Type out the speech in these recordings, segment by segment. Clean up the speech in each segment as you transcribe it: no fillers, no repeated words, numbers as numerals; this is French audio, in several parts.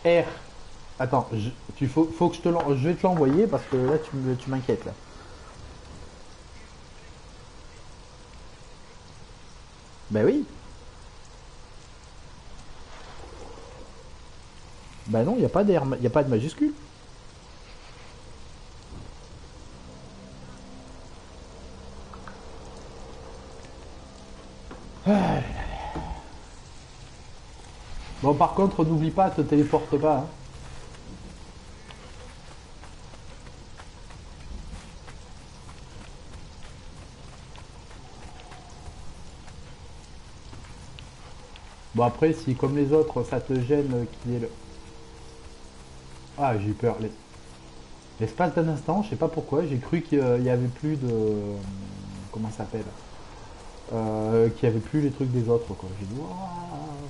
R. Attends, faut que je vais te l'envoyer parce que là tu m'inquiètes là. Bah oui. Bah non, il n'y a pas d'R, il n'y a pas de majuscule. Bon, par contre, n'oublie pas, te téléporte pas. Hein. Bon, après, si comme les autres, ça te gêne qu'il y ait le. Ah, j'ai eu peur. L'espace d'un instant, je sais pas pourquoi, j'ai cru qu'il y avait plus de. Comment ça s'appelle qu'il y avait plus les trucs des autres, quoi. J'ai dit, waouh.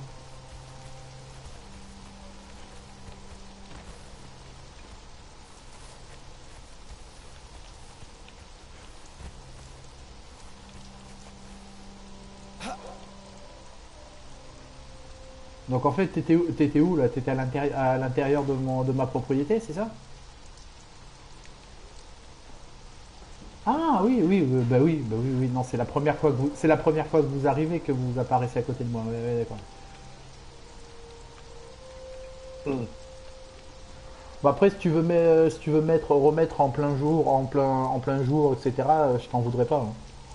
Donc en fait, t'étais où là? T'étais à l'intérieur de ma propriété, c'est ça? Ah oui, oui, bah oui, oui, non, c'est la première fois que vous arrivez que vous apparaissez à côté de moi. Ouais, ouais, d'accord. Bon après, si tu veux remettre en plein jour, etc., je t'en voudrais pas. Hein.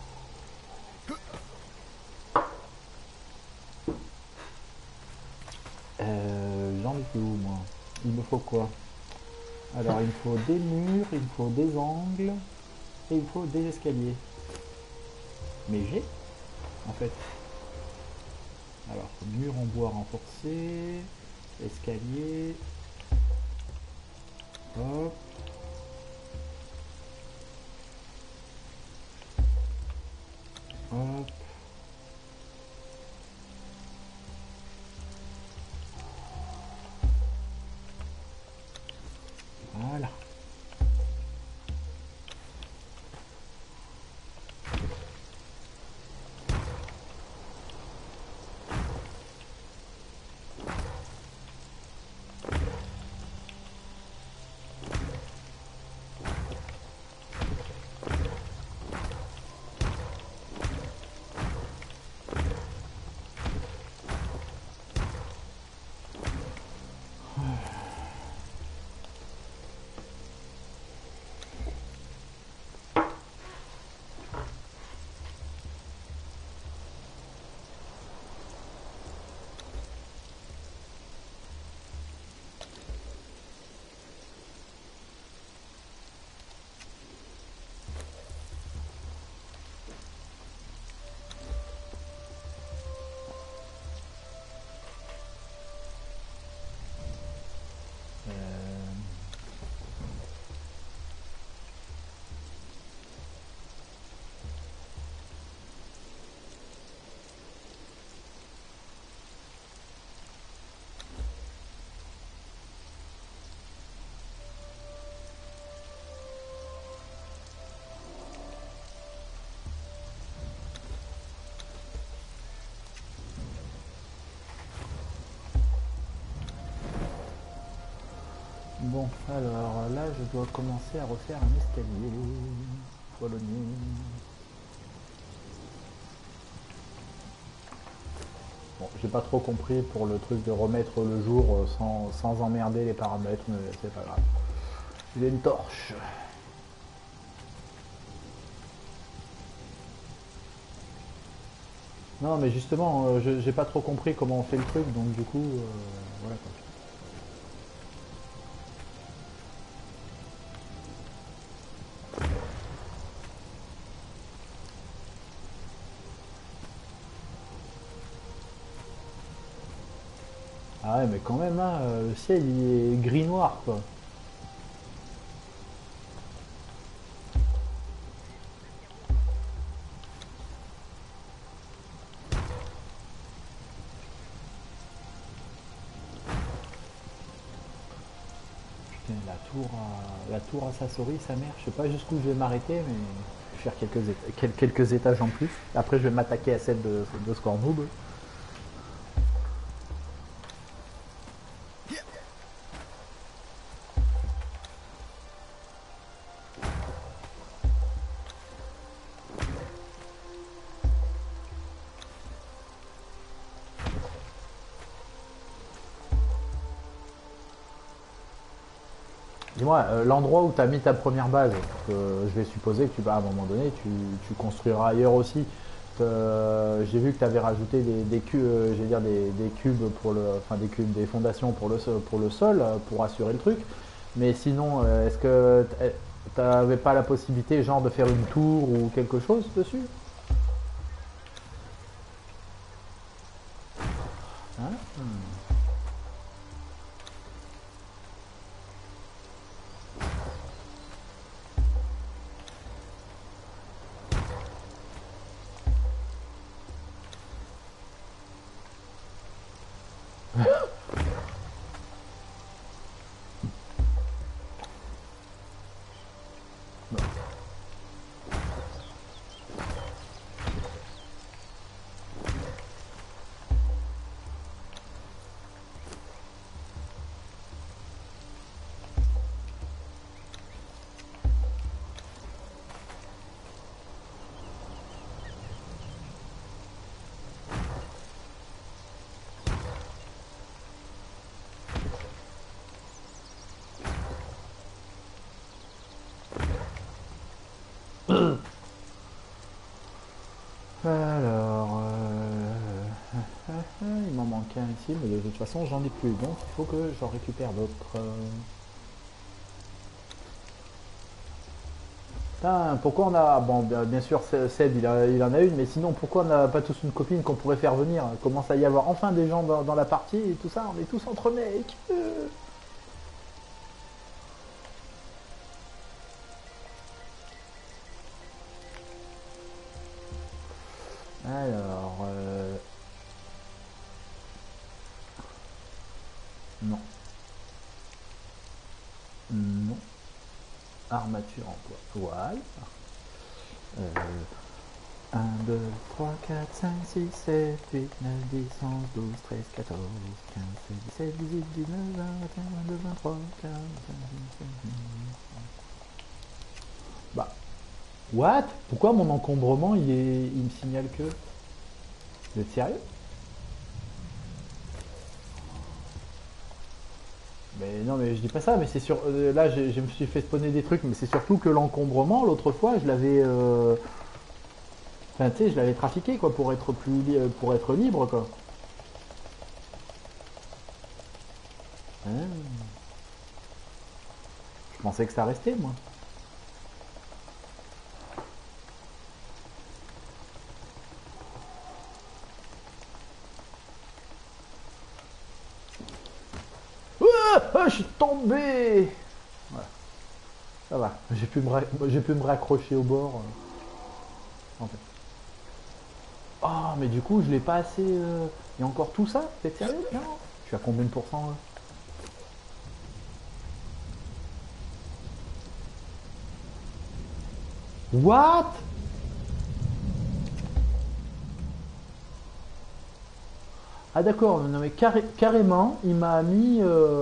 J'en ai où moi? Il me faut quoi? Alors, il me faut des murs, il me faut des angles, et il me faut des escaliers. Mais j'ai, en fait. Alors, mur en bois renforcé, escalier, hop, hop, voilà. Euh, Bon, alors là, je dois commencer à refaire un escalier. Polonais. Bon, j'ai pas trop compris pour le truc de remettre le jour sans emmerder les paramètres, mais c'est pas grave. J'ai une torche. Non, mais justement, j'ai pas trop compris comment on fait le truc, donc du coup, voilà quoi. Ah ouais, mais quand même, hein, le ciel il est gris-noir quoi. Putain, la tour à Sassori, sa mère, je sais pas jusqu'où je vais m'arrêter, mais je vais faire quelques étages en plus. Après, je vais m'attaquer à celle de Scornoob. Dis-moi, l'endroit où tu as mis ta première base, que je vais supposer que tu vas à un moment donné, tu construiras ailleurs aussi. J'ai vu que tu avais rajouté des cubes, j'allais dire des cubes pour le, enfin des cubes, des fondations pour le sol, pour assurer le truc. Mais sinon, est-ce que tu n'avais pas la possibilité, genre, de faire une tour ou quelque chose dessus? Hein. Alors, il m'en manque un ici, mais de toute façon, j'en ai plus. Donc, il faut que j'en récupère d'autres. Putain, pourquoi on a. Bon, bien sûr, Seb, il en a une, mais sinon, pourquoi on n'a pas tous une copine qu'on pourrait faire venir? Commence à y avoir enfin des gens dans la partie et tout ça, on est tous entre mecs. Alors, non, non. Armature en bois. Voilà. Euh, 1, 2, 3, 4, 5, 6, 7, 8, 9, 10, 11, 12, 13, 14, 15, 16, 17, 18, 19, 20, 21, 22, 23, 25, 26, 27. Bah, what? Pourquoi mon encombrement il me signale que. Vous êtes sérieux? Mais non, mais je dis pas ça, mais c'est sur. Là, je me suis fait spawner des trucs, mais c'est surtout que l'encombrement, l'autre fois, je l'avais. Enfin, tu sais, je l'avais trafiqué, quoi, pour être pour être libre, quoi. Hein. Je pensais que ça restait, moi. Ah, je suis tombé! Voilà, ça va. J'ai pu me raccrocher au bord, en fait. Oh, mais du coup, je l'ai pas assez. Il y a encore tout ça? T'es sérieux? Non. Je suis à combien de pourcents là? What? Ah d'accord, non mais carrément, il m'a mis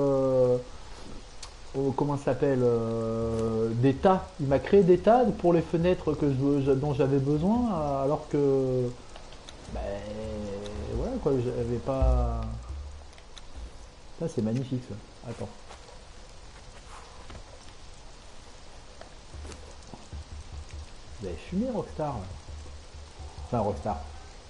comment ça s'appelle des tas. Il m'a créé des tas pour les fenêtres dont j'avais besoin, alors que ben voilà quoi, j'avais pas. Ça c'est magnifique ça. Attends. Vous avez fumé Rockstar là. Enfin Rockstar.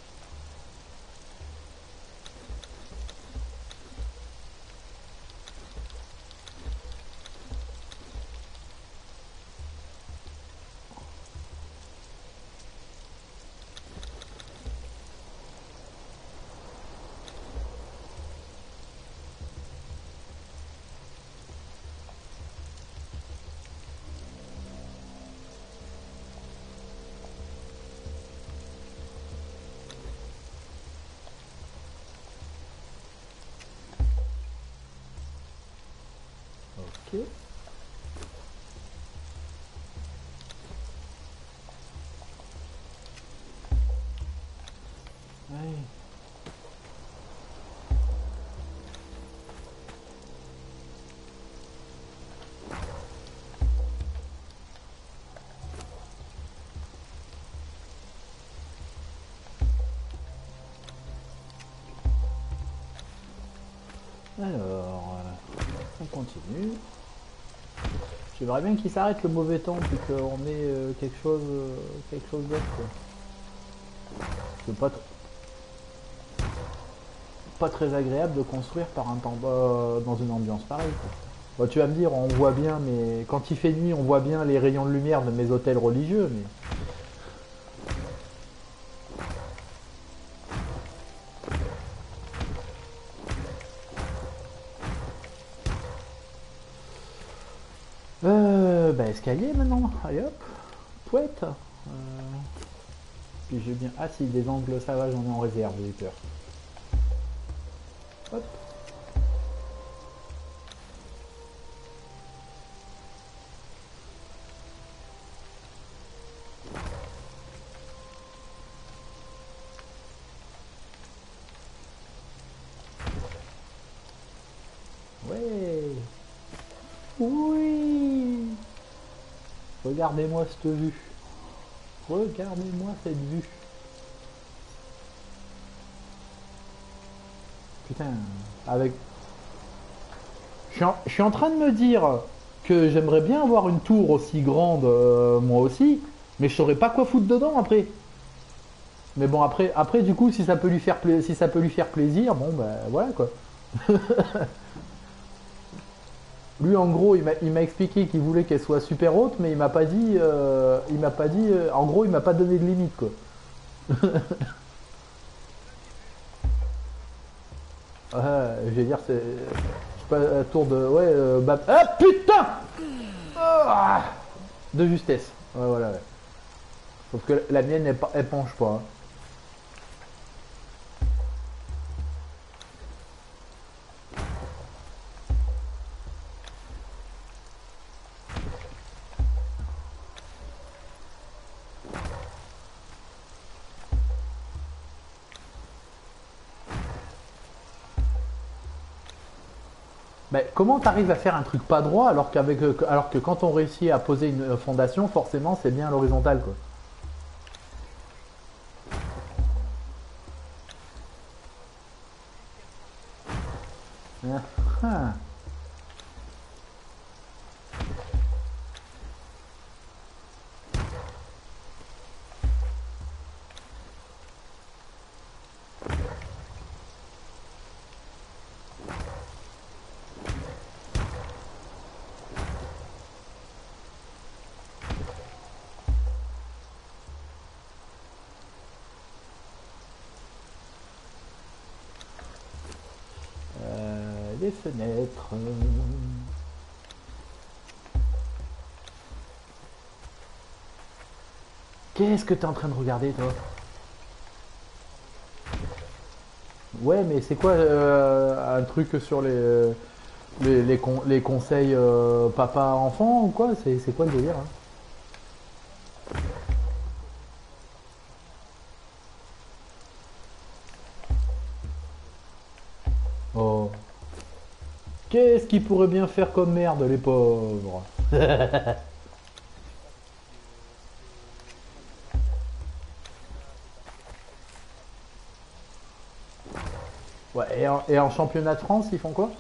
Ok. Ouais. Alors, on continue. J'aimerais bien qu'il s'arrête le mauvais temps, puis qu'on ait quelque chose d'autre, quoi. C'est pas très agréable de construire par un temps dans une ambiance pareille, quoi. Bah, tu vas me dire, on voit bien, mais quand il fait nuit, on voit bien les rayons de lumière de mes hôtels religieux, mais... Bah, escalier maintenant, allez hop, pouette. Puis j'ai bien... Ah si, des angles, ça va, j'en ai en réserve, j'ai peur. Hop. Ouais. Oui. Regardez-moi cette vue. Regardez-moi cette vue. Putain, avec... Je suis en train de me dire que j'aimerais bien avoir une tour aussi grande, moi aussi, mais je saurais pas quoi foutre dedans après. Mais bon, après du coup, si ça peut lui faire, si ça peut lui faire plaisir, bon, bah voilà quoi. Lui, en gros, il m'a expliqué qu'il voulait qu'elle soit super haute, mais en gros, il m'a pas donné de limite quoi. Je vais dire, c'est pas la tour de, ouais, ah putain, ah, de justesse. Ouais, voilà. Ouais. Sauf que la mienne, elle penche pas. Hein. Mais comment t'arrives à faire un truc pas droit alors que quand on réussit à poser une fondation, forcément c'est bien à l'horizontale quoi. Ah, ah. Les fenêtres. Qu'est-ce que t'es en train de regarder toi? Ouais, mais c'est quoi un truc sur les conseils papa-enfant ou quoi? C'est quoi le délire hein? Oh. Qu'est-ce qu'ils pourraient bien faire comme merde, les pauvres? Ouais, et en championnat de France, ils font quoi?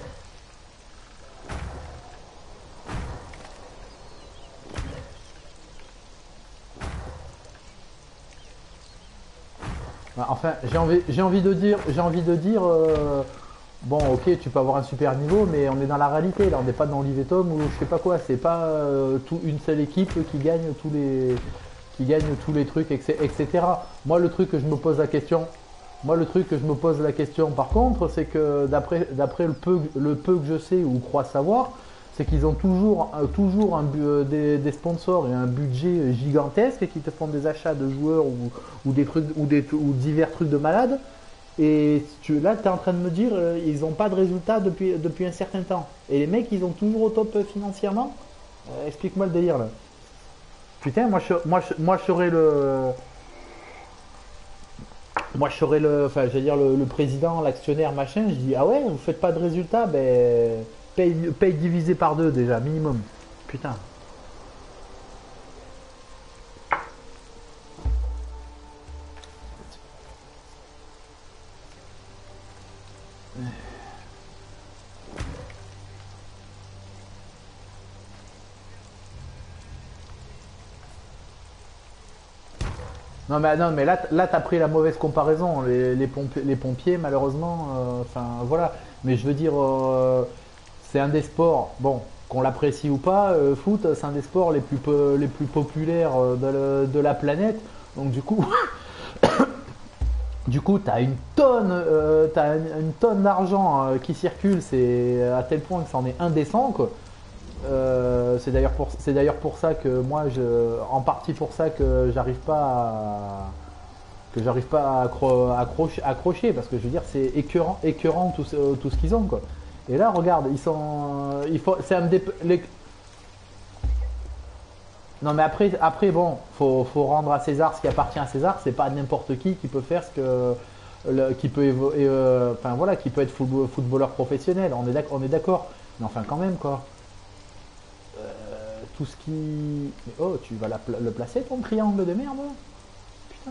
Bah, enfin, j'ai envie de dire, bon, ok, tu peux avoir un super niveau, mais on est dans la réalité, là, on n'est pas dans l'Ivetom ou je sais pas quoi, c'est pas une seule équipe qui gagne tous les trucs, etc. Moi, le truc que je me pose la question, moi, le truc que je me pose la question, par contre, c'est que d'après le peu que je sais ou crois savoir, c'est qu'ils ont toujours des sponsors et un budget gigantesque et qui te font des achats de joueurs ou des trucs ou divers trucs de malades. Et là, tu es en train de me dire, ils n'ont pas de résultats depuis un certain temps. Et les mecs, ils ont toujours au top financièrement. Explique-moi le délire là. Putain, moi, je serais enfin, je veux dire le président, l'actionnaire, machin. Je dis, ah ouais, vous faites pas de résultats, ben, paye divisé par deux déjà, minimum. Putain. Non, mais là t'as pris la mauvaise comparaison. Les pompiers, malheureusement, enfin voilà. Mais je veux dire, c'est un des sports, bon, qu'on l'apprécie ou pas, foot, c'est un des sports les plus populaires de la planète. Donc du coup, t'as une tonne d'argent qui circule. C'est à tel point que c'en est indécent, quoi. C'est d'ailleurs pour ça que moi, en partie pour ça que j'arrive pas à accrocher, parce que je veux dire, c'est écœurant tout ce qu'ils ont, quoi. Et là, regarde, c'est un des, non, mais après bon, faut rendre à César ce qui appartient à César. C'est pas n'importe qui peut faire ce que, qui peut enfin voilà, qui peut être footballeur professionnel. On est d'accord. Mais enfin, quand même, quoi. Tout ce qui, mais oh, tu vas le placer ton triangle de merde, putain.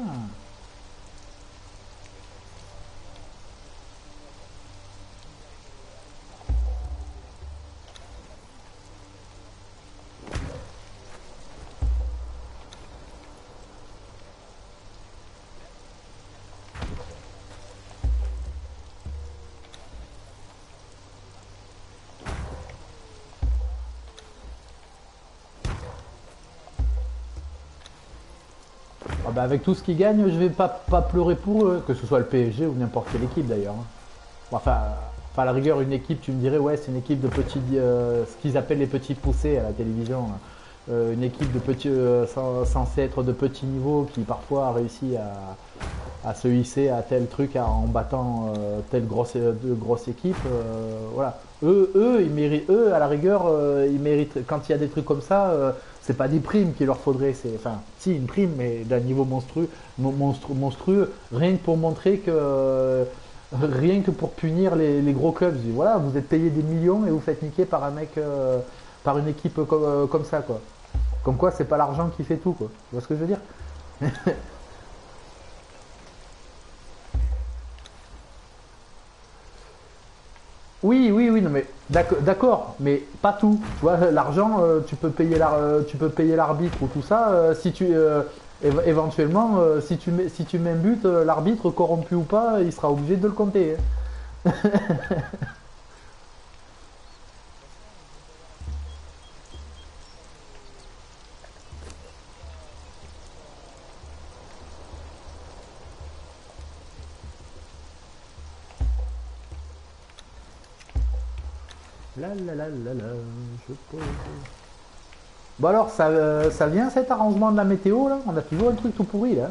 Ah bah, avec tout ce qu'ils gagnent, je vais pas pleurer pour eux, que ce soit le PSG ou n'importe quelle équipe d'ailleurs, hein. Enfin, à la rigueur, une équipe, tu me dirais, ouais, c'est une équipe de petits, ce qu'ils appellent les petits poussés à la télévision, hein. Une équipe de petits, censée être de petit niveau, qui parfois a réussi à se hisser à tel truc en battant telle grosse équipe. Voilà. Ils méritent, eux, à la rigueur, ils méritent, quand il y a des trucs comme ça, c'est pas des primes qu'il leur faudrait. Enfin, si, une prime, mais d'un niveau monstrueux, rien que pour montrer que. Rien que pour punir les gros clubs. Je dis, voilà, vous êtes payé des millions et vous faites niquer par un mec, par une équipe comme ça, quoi. Comme quoi, c'est pas l'argent qui fait tout, quoi. Tu vois ce que je veux dire? Oui, non mais d'accord, mais pas tout. Tu vois, l'argent, tu peux payer l'arbitre ou tout ça. Si tu éventuellement, si tu mets un but, l'arbitre corrompu ou pas, il sera obligé de le compter, hein. La, je pose. Bon alors, ça vient cet arrangement de la météo là? On a toujours un truc tout pourri là.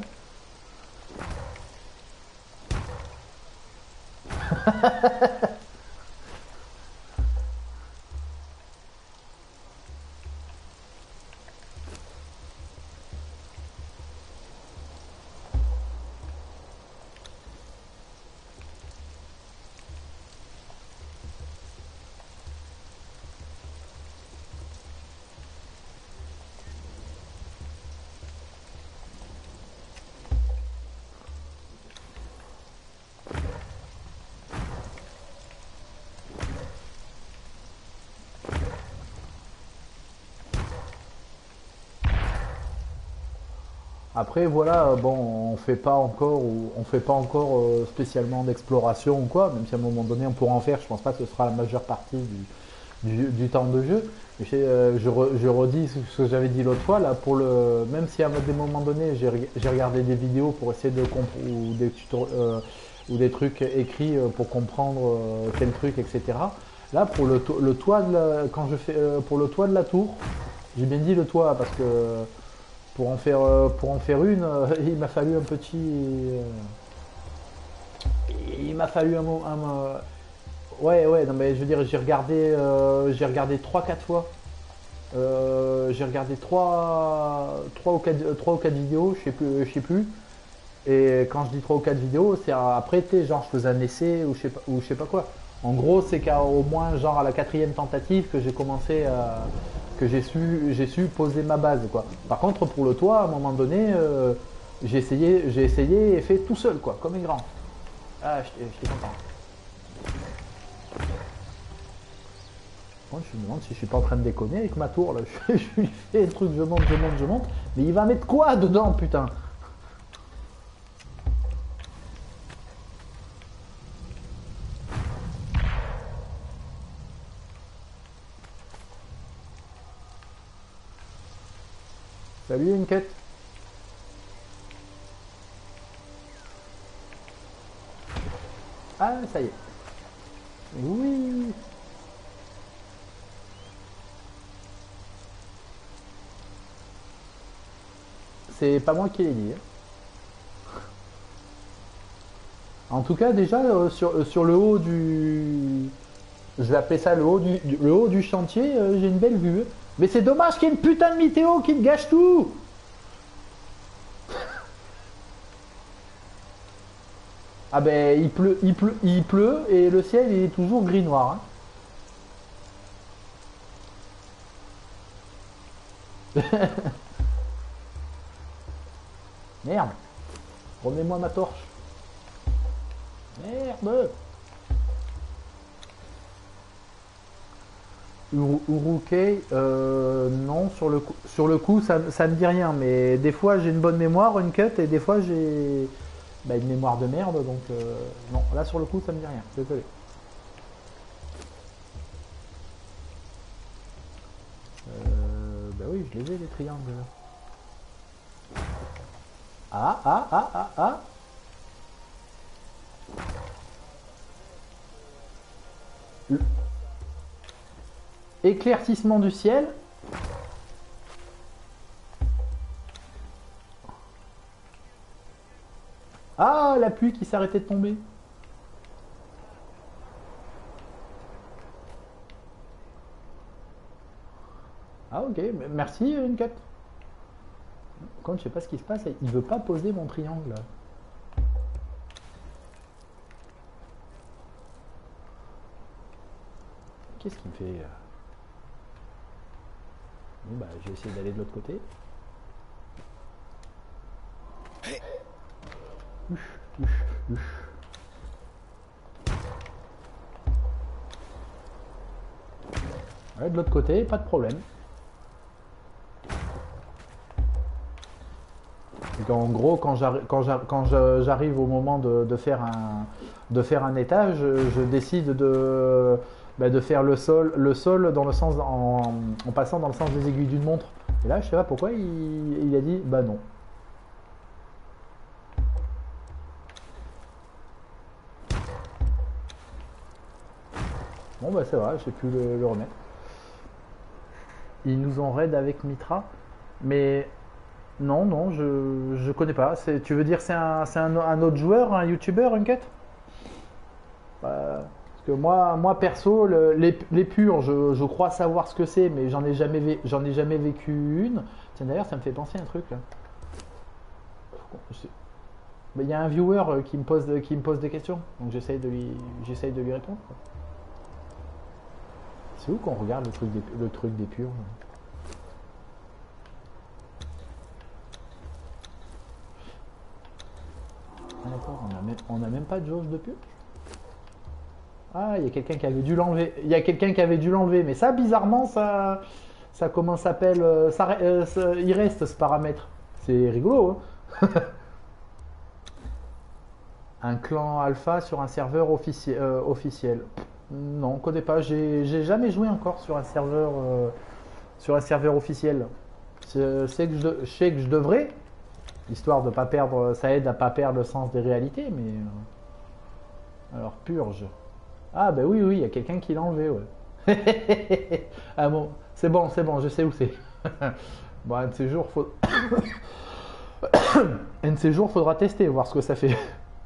Après voilà, bon, on fait pas encore spécialement d'exploration ou quoi, même si à un moment donné on pourra en faire. Je pense pas que ce sera la majeure partie du temps de jeu. Mais je redis ce que j'avais dit l'autre fois là, même si à des moments donnés j'ai regardé des vidéos pour essayer de comprendre ou des trucs écrits pour comprendre tel truc, etc. Là pour le toit quand je fais pour le toit de la tour, j'ai bien dit le toit parce que pour en faire une, il m'a fallu un petit. Il m'a fallu ouais, non mais je veux dire, j'ai regardé 3 4 fois. J'ai regardé 3 ou 4 vidéos, je sais plus. Et quand je dis 3 ou 4 vidéos, c'est après, genre, je faisais un essai ou je sais pas quoi. En gros, c'est qu'à au moins, genre, à la quatrième tentative que j'ai commencé à. Que j'ai su poser ma base, quoi. Par contre, pour le toit, à un moment donné, j'ai essayé et fait tout seul, quoi, comme un grand. Ah, j'étais content. Moi, je me demande si je suis pas en train de déconner avec ma tour, là. Je lui fais le truc, je monte, mais il va mettre quoi dedans, putain? Salut, une quête. Ah, ça y est. Oui. C'est pas moi qui l'ai dit, hein. En tout cas, déjà, sur le haut du... Je vais appeler ça le haut du chantier, j'ai une belle vue. Mais c'est dommage qu'il y ait une putain de météo qui me gâche tout. Ah ben, il pleut et le ciel il est toujours gris-noir, hein. Merde. Remets-moi ma torche. Merde. Urukei, non, sur le coup ça me dit rien, mais des fois j'ai une bonne mémoire, une cut, et des fois j'ai une mémoire de merde, donc non, là sur le coup ça me dit rien, désolé. Bah oui, je les ai les triangles. Ah. Éclaircissement du ciel. Ah, la pluie qui s'arrêtait de tomber. Ah ok, merci une cut. Quand je sais pas ce qui se passe, il veut pas poser mon triangle. Qu'est-ce qu'il me fait? Bon bah je vais essayer d'aller de l'autre côté. Ouais, de l'autre côté, pas de problème. Donc, en gros, quand j'arrive au moment de faire un étage, je décide de faire le sol dans le sens en passant dans le sens des aiguilles d'une montre. Et là, je sais pas pourquoi il a dit bah non. Bon bah c'est vrai, j'ai pu le remettre. Ils nous ont raid avec Mitra, mais non, je connais pas. Tu veux dire c'est un autre joueur, un youtubeur, une quête? Parce que moi perso, les purs, je crois savoir ce que c'est, mais j'en ai jamais vécu une. Tiens d'ailleurs, ça me fait penser à un truc là. Il y a un viewer qui me pose des questions, donc j'essaye de lui répondre. C'est où qu'on regarde le truc des purs? Ah d'accord, on a même pas de jauge de purge. Ah, il y a quelqu'un qui avait dû l'enlever. Mais ça, bizarrement, ça comment ça s'appelle, il reste ce paramètre. C'est rigolo, hein. Un clan alpha sur un serveur officiel. Non, on connaît pas. J'ai jamais joué encore sur un serveur officiel. Je sais que je devrais, histoire de pas perdre. Ça aide à pas perdre le sens des réalités, mais alors purge. Ah bah oui, il y a quelqu'un qui l'a enlevé, ouais. Ah bon, c'est bon, je sais où c'est. Bon, un de ces jours, un de ces jours, faudra tester, voir ce que ça fait.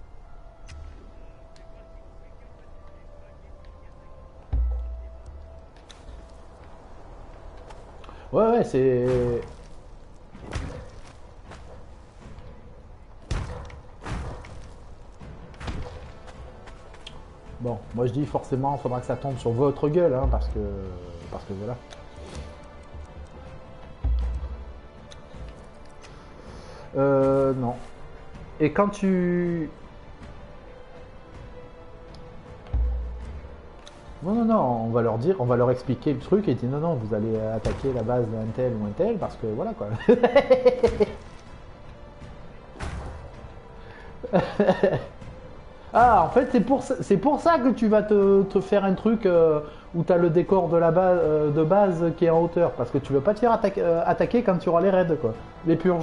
Ouais, c'est... Bon, moi je dis forcément, il faudra que ça tombe sur votre gueule, hein, parce que voilà. Non. Et quand tu... Non, on va leur dire, on va leur expliquer le truc et dire non, vous allez attaquer la base d'un tel ou un tel, parce que voilà quoi. Ah, en fait, c'est pour ça que tu vas te faire un truc où tu as le décor de base qui est en hauteur. Parce que tu veux pas te faire attaquer quand tu auras les raids, quoi. Les purges.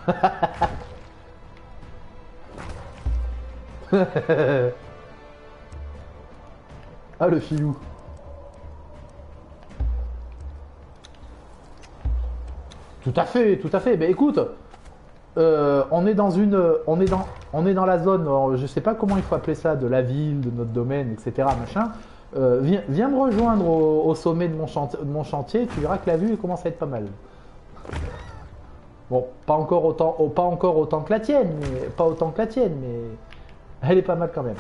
Ah, le filou. Tout à fait, tout à fait. Ben écoute, on est dans on est dans la zone, je sais pas comment il faut appeler ça, de la ville, de notre domaine, etc. Machin. Viens me rejoindre au sommet de mon chantier, tu verras que la vue commence à être pas mal. Bon, pas encore autant que la tienne, mais pas autant que la tienne, mais elle est pas mal quand même.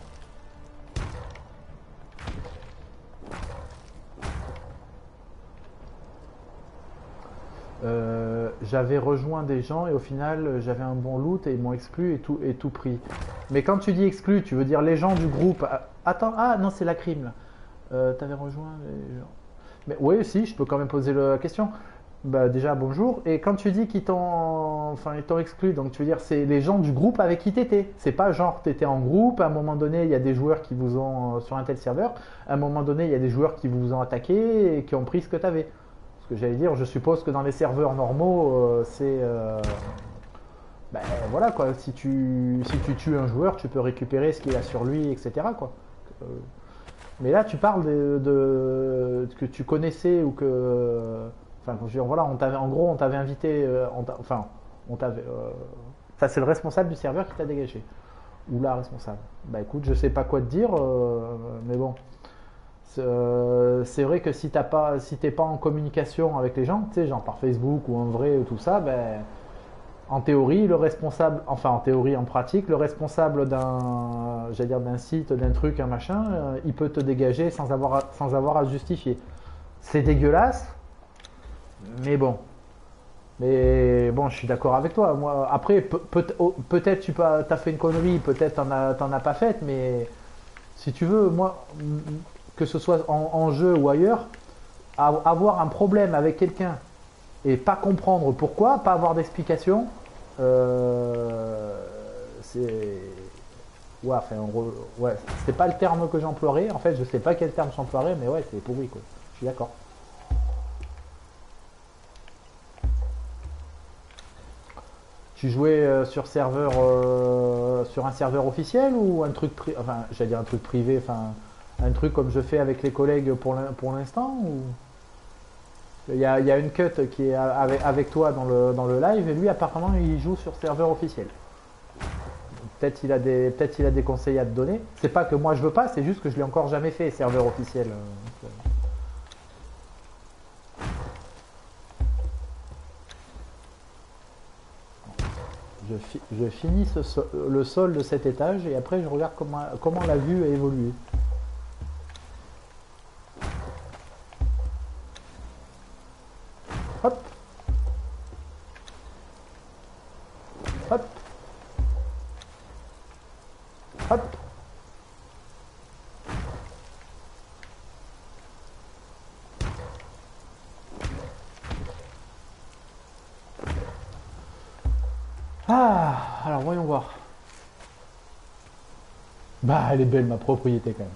J'avais rejoint des gens et au final j'avais un bon loot et ils m'ont exclu et tout pris. Mais quand tu dis exclu, tu veux dire les gens du groupe. Attends, ah non, c'est la crime là. T'avais rejoint les gens. Mais oui, si, je peux quand même poser la question. Bah déjà bonjour. Et quand tu dis ils t'ont exclu, donc tu veux dire c'est les gens du groupe avec qui t'étais. C'est pas genre t'étais en groupe, à un moment donné il y a des joueurs qui vous ont sur un tel serveur, à un moment donné il y a des joueurs qui vous ont attaqué et qui ont pris ce que t'avais. Ce que j'allais dire, je suppose que dans les serveurs normaux, ben voilà quoi, si tu tues un joueur, tu peux récupérer ce qu'il a sur lui, etc. quoi. Euh, mais là, tu parles que tu connaissais ou que. Enfin, je veux dire, voilà, en gros, on t'avait invité. Enfin, on t'avait. Ça, c'est le responsable du serveur qui t'a dégagé. Ou la responsable. Bah écoute, je sais pas quoi te dire, mais bon. C'est vrai que si t'es pas en communication avec les gens, tu sais, genre par Facebook ou en vrai ou tout ça, ben, en théorie, le responsable, enfin en théorie, en pratique, le responsable j'allais dire d'un site, d'un truc, un machin, il peut te dégager sans avoir à se justifier. C'est dégueulasse, mais bon. Mais bon, je suis d'accord avec toi. Moi, après, peut-être t'as fait une connerie, peut-être t'en as pas faite, mais si tu veux, moi, que ce soit en jeu ou ailleurs, avoir un problème avec quelqu'un et pas comprendre pourquoi, pas avoir d'explication, c'est. Ouais, enfin, ouais, c'est pas le terme que j'emploierais. En fait, je sais pas quel terme j'emploierais, mais ouais, c'est pourri quoi. Je suis d'accord. Tu jouais sur un serveur officiel ou un truc, enfin, j'allais dire un truc privé, enfin, un truc comme je fais avec les collègues pour l'instant ou. Il y a une cut qui est avec toi dans le live et lui apparemment il joue sur serveur officiel. Peut-être il a des conseils à te donner. C'est pas que moi je veux pas, c'est juste que je l'ai encore jamais fait serveur officiel. Je finis le sol de cet étage et après je regarde comment la vue a évolué. Hop, hop, hop. Ah, alors voyons voir. Bah, elle est belle ma propriété quand même.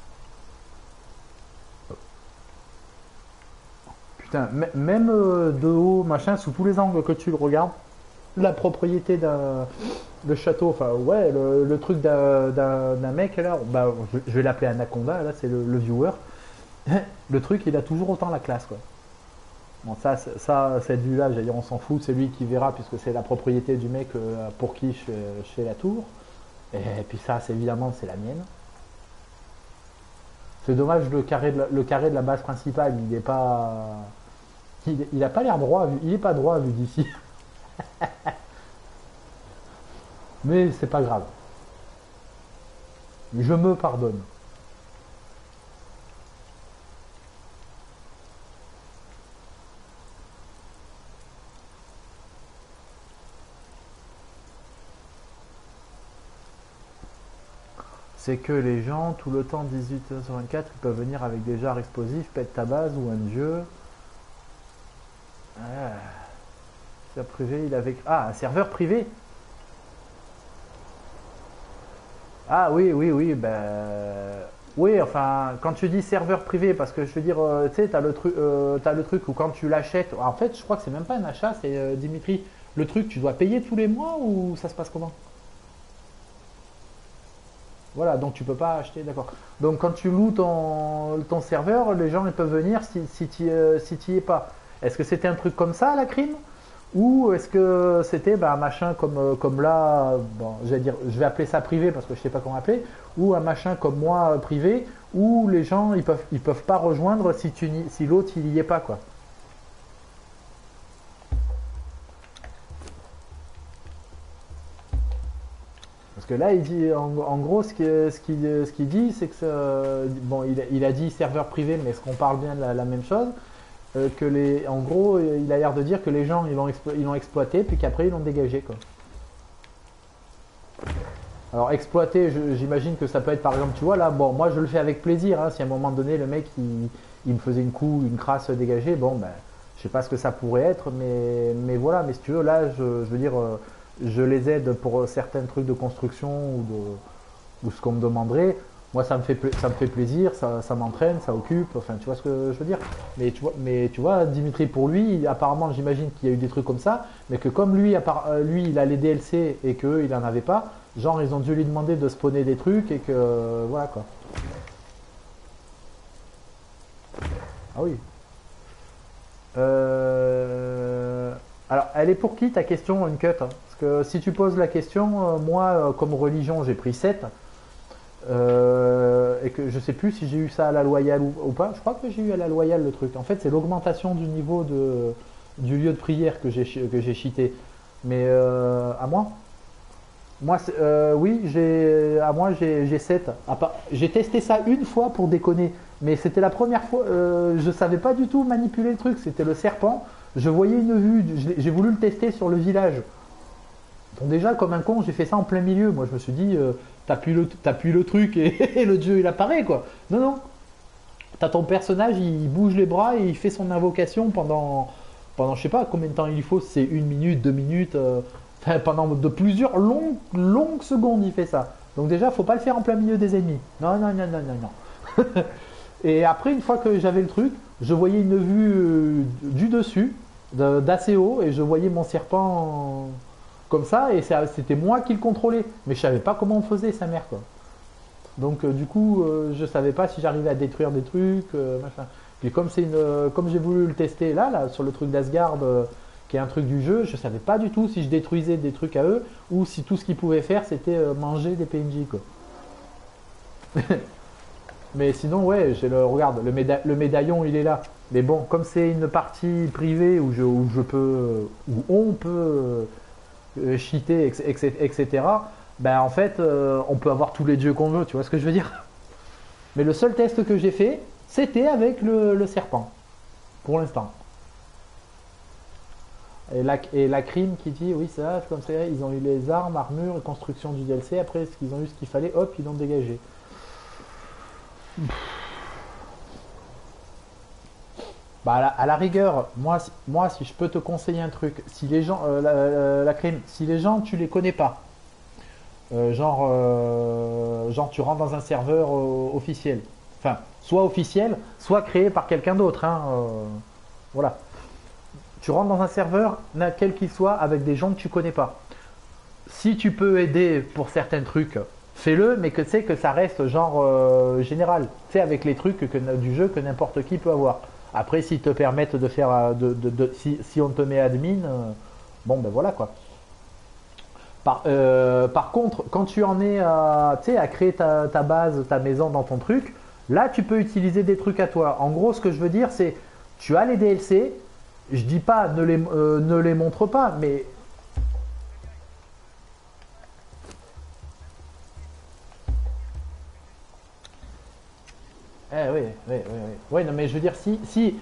Putain, même de haut, machin, sous tous les angles que tu le regardes, la propriété le château, enfin ouais, le truc d'un mec là, bah, je vais l'appeler Anaconda, là c'est le viewer. Le truc, il a toujours autant la classe quoi. Bon, cette vue-là, j'allais dire, on s'en fout, c'est lui qui verra puisque c'est la propriété du mec pour qui je fais la tour. Et puis ça, c'est évidemment, c'est la mienne. C'est dommage, le carré de la base principale, il est pas. Il a pas l'air droit, il est pas droit vu d'ici. Mais c'est pas grave. Je me pardonne. C'est que les gens, tout le temps, 18h sur 24, ils peuvent venir avec des jarres explosifs, pète ta base ou un dieu. Ah, serveur privé, un serveur privé. Ah oui, oui, oui, ben oui, enfin, quand tu dis serveur privé, parce que je veux dire, tu sais, t'as le truc où quand tu l'achètes, en fait, je crois que c'est même pas un achat, c'est Dimitri, le truc, tu dois payer tous les mois ou ça se passe comment? Voilà, donc tu peux pas acheter, d'accord. Donc quand tu loues ton serveur, les gens ils peuvent venir si tu y es pas. Est-ce que c'était un truc comme ça la crime? Ou est-ce que c'était un machin comme là, bon, je vais appeler ça privé parce que je sais pas comment appeler, ou un machin comme moi privé, où les gens ils peuvent pas rejoindre si l'autre il y est pas quoi. Parce que là, il dit, en gros, ce qu'il dit, c'est que, bon, il a dit serveur privé, mais est-ce qu'on parle bien de la même chose? En gros, il a l'air de dire que les gens, ils l'ont exploité, puis qu'après, ils l'ont dégagé, quoi. Alors, exploiter, j'imagine que ça peut être, par exemple, tu vois, là, bon, moi, je le fais avec plaisir, hein, si à un moment donné, le mec, il me faisait une crasse dégagée, bon, ben, je sais pas ce que ça pourrait être, mais voilà, mais si tu veux, là, je veux dire, je les aide pour certains trucs de construction ou ce qu'on me demanderait. Moi, ça me fait plaisir, ça m'entraîne, ça occupe, enfin, tu vois ce que je veux dire. Mais tu vois, Dimitri, pour lui, apparemment, j'imagine qu'il y a eu des trucs comme ça, mais que comme lui, lui, il a les DLC et qu'eux, il en avait pas, genre, ils ont dû lui demander de spawner des trucs et que, voilà, quoi. Ah oui. Euh, Alors, elle est pour qui ta question, une cut, hein? Parce que si tu poses la question, moi, comme religion, j'ai pris 7. Et que je sais plus si j'ai eu ça à la loyale ou pas. Je crois que j'ai eu à la loyale le truc. En fait, c'est l'augmentation du niveau du lieu de prière que j'ai cheaté. Mais à moi, oui, à moi j'ai 7. J'ai testé ça une fois pour déconner, mais c'était la première fois. Je savais pas du tout manipuler le truc. C'était le serpent. Je voyais une vue. J'ai voulu le tester sur le village. Donc déjà, comme un con, j'ai fait ça en plein milieu. Moi, je me suis dit, t'appuies le truc et le dieu il apparaît quoi. Non, non. T'as ton personnage, il bouge les bras et il fait son invocation pendant je sais pas combien de temps il faut. C'est 1 minute, 2 minutes. Enfin, pendant de plusieurs longues secondes, il fait ça. Donc déjà, faut pas le faire en plein milieu des ennemis. Non, non, non, non, non, non. Et après, une fois que j'avais le truc, je voyais une vue du dessus, d'assez haut, et je voyais mon serpent comme ça, et c'était moi qui le contrôlais. Mais je savais pas comment on faisait, sa mère, quoi. Donc du coup, je savais pas si j'arrivais à détruire des trucs, machin. Puis comme j'ai voulu le tester là, sur le truc d'Asgard, qui est un truc du jeu, je savais pas du tout si je détruisais des trucs à eux, ou si tout ce qu'ils pouvaient faire, c'était manger des PNJ, quoi. Mais sinon, ouais, regarde, le médaillon, il est là. Mais bon, comme c'est une partie privée où je peux, où on peut cheater, etc. Ben en fait, on peut avoir tous les dieux qu'on veut, tu vois ce que je veux dire? Mais le seul test que j'ai fait, c'était avec le serpent, pour l'instant. Et la crime qui dit, oui, ça, comme ça, ils ont eu les armes, armures et construction du DLC. Après, ils ont eu ce qu'il fallait, hop, ils l'ont dégagé. Bah, à la rigueur, moi, si je peux te conseiller un truc, si les gens, la crime, si les gens, tu les connais pas, genre tu rentres dans un serveur officiel, enfin, soit officiel, soit créé par quelqu'un d'autre, hein, voilà. Tu rentres dans un serveur, quel qu'il soit, avec des gens que tu connais pas. Si tu peux aider pour certains trucs, fais-le, mais que tu sais que ça reste genre général. Tu sais, avec les trucs du jeu que n'importe qui peut avoir. Après, s'ils te permettent de faire, si on te met admin, bon ben voilà quoi. Par contre, quand tu en es à créer ta base, ta maison dans ton truc, là tu peux utiliser des trucs à toi. En gros, ce que je veux dire, c'est tu as les DLC. Je dis pas ne les montre pas, mais oui, oui, oui, oui. Ouais, non, mais je veux dire, si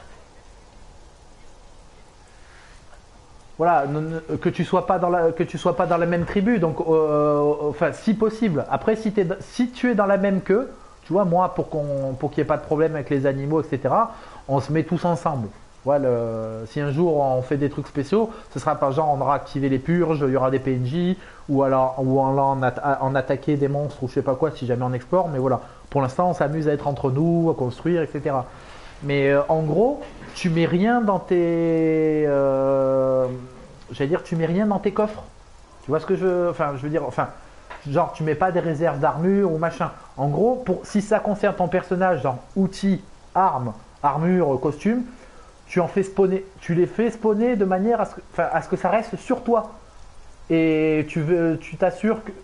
voilà, que tu sois pas dans la même tribu, donc, enfin, si possible. Après, si tu es dans la même tu vois, moi, pour qu'il n'y ait pas de problème avec les animaux, etc., on se met tous ensemble. Ouais, si un jour on fait des trucs spéciaux, ce sera pas genre on aura activé les purges, il y aura des PNJ, ou alors ou en attaquer des monstres ou je sais pas quoi si jamais on explore. Mais voilà, pour l'instant on s'amuse à être entre nous, à construire, etc. Mais en gros, tu mets rien dans tes, j'allais dire, tu mets rien dans tes coffres. Tu vois ce que enfin, je veux dire, enfin, genre tu mets pas des réserves d'armure ou machin. En gros, si ça concerne ton personnage, genre outils, armes, armure, costume, tu en fais spawner, tu les fais spawner de manière à ce que ça reste sur toi. Et tu t'assures que,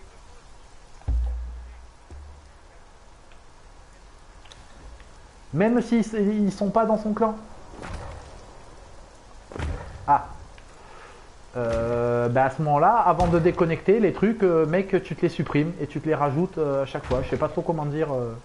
même s'ils ils sont pas dans son clan. Ah, bah à ce moment-là, avant de déconnecter les trucs, mec, tu te les supprimes et tu te les rajoutes à chaque fois. Je sais pas trop comment dire.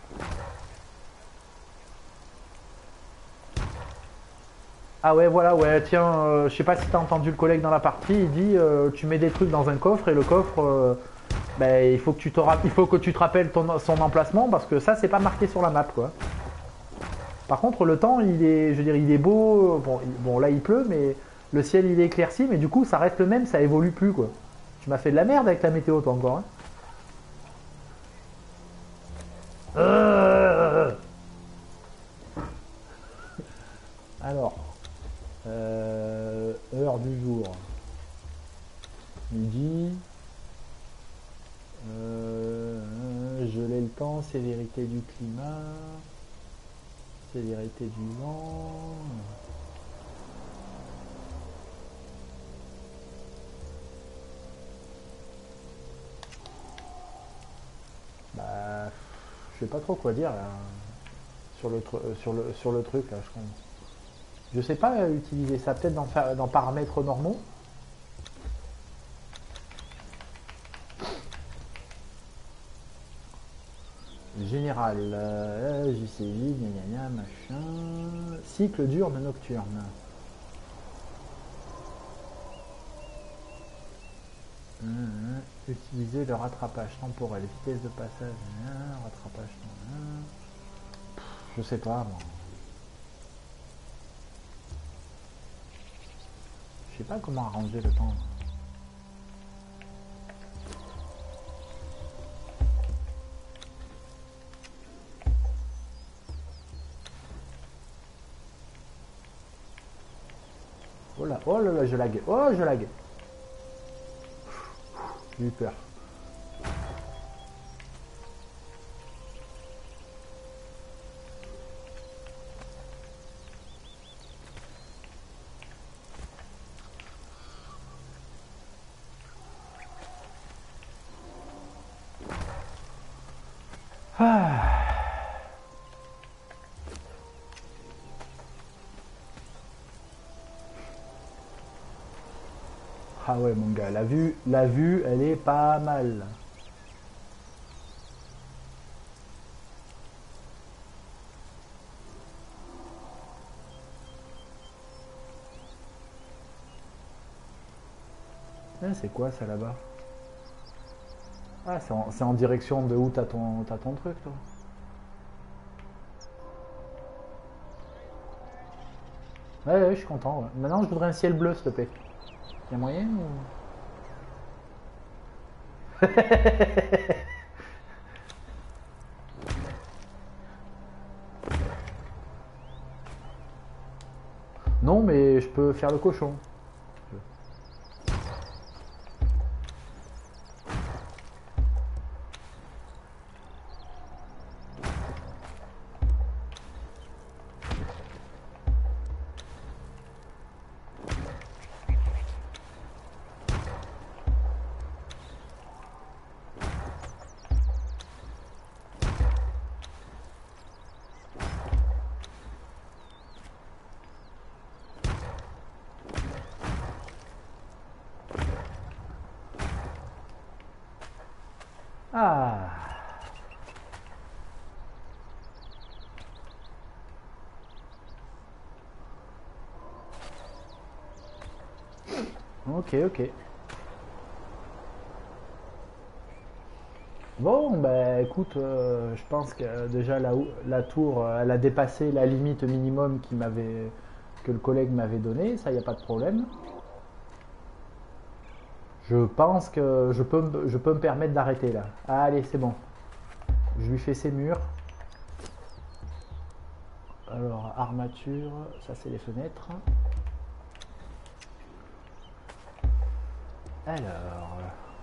Ah ouais, voilà, ouais, tiens, je sais pas si t'as entendu le collègue dans la partie, il dit tu mets des trucs dans un coffre et le coffre, bah, il faut que il faut que tu te rappelles son emplacement parce que ça c'est pas marqué sur la map quoi. Par contre le temps il est, je veux dire, il est beau, bon là il pleut mais le ciel il est éclairci mais du coup ça reste le même, ça évolue plus quoi. Tu m'as fait de la merde avec la météo toi encore. Hein. Alors, heure du jour, midi. Geler le temps, sévérité du climat, sévérité du vent. Bah, je sais pas trop quoi dire là, sur le truc là, je pense. Je sais pas utiliser ça, peut-être dans paramètres normaux. Général, JCJ, gna gna gna, machin. Cycle diurne nocturne. Utiliser le rattrapage temporel, vitesse de passage, rattrapage temporel. Je sais pas moi. Je sais pas comment arranger le temps. Oh là là, je lag. Oh, je lag. J'ai eu peur. Ah ouais mon gars, la vue, elle est pas mal. C'est quoi ça là-bas? Ah, c'est en direction de où t'as ton truc toi. Ouais, ouais, je suis content. Ouais. Maintenant, je voudrais un ciel bleu, s'il te plaît. Y'a moyen ou... Non, mais je peux faire le cochon. Ah, ok, ok. Bon, bah écoute, je pense que déjà la tour, elle a dépassé la limite minimum que le collègue m'avait donné, ça y a pas de problème. Je pense que je peux me permettre d'arrêter là. Allez, c'est bon. Je lui fais ses murs. Alors, armature, ça c'est les fenêtres. Alors...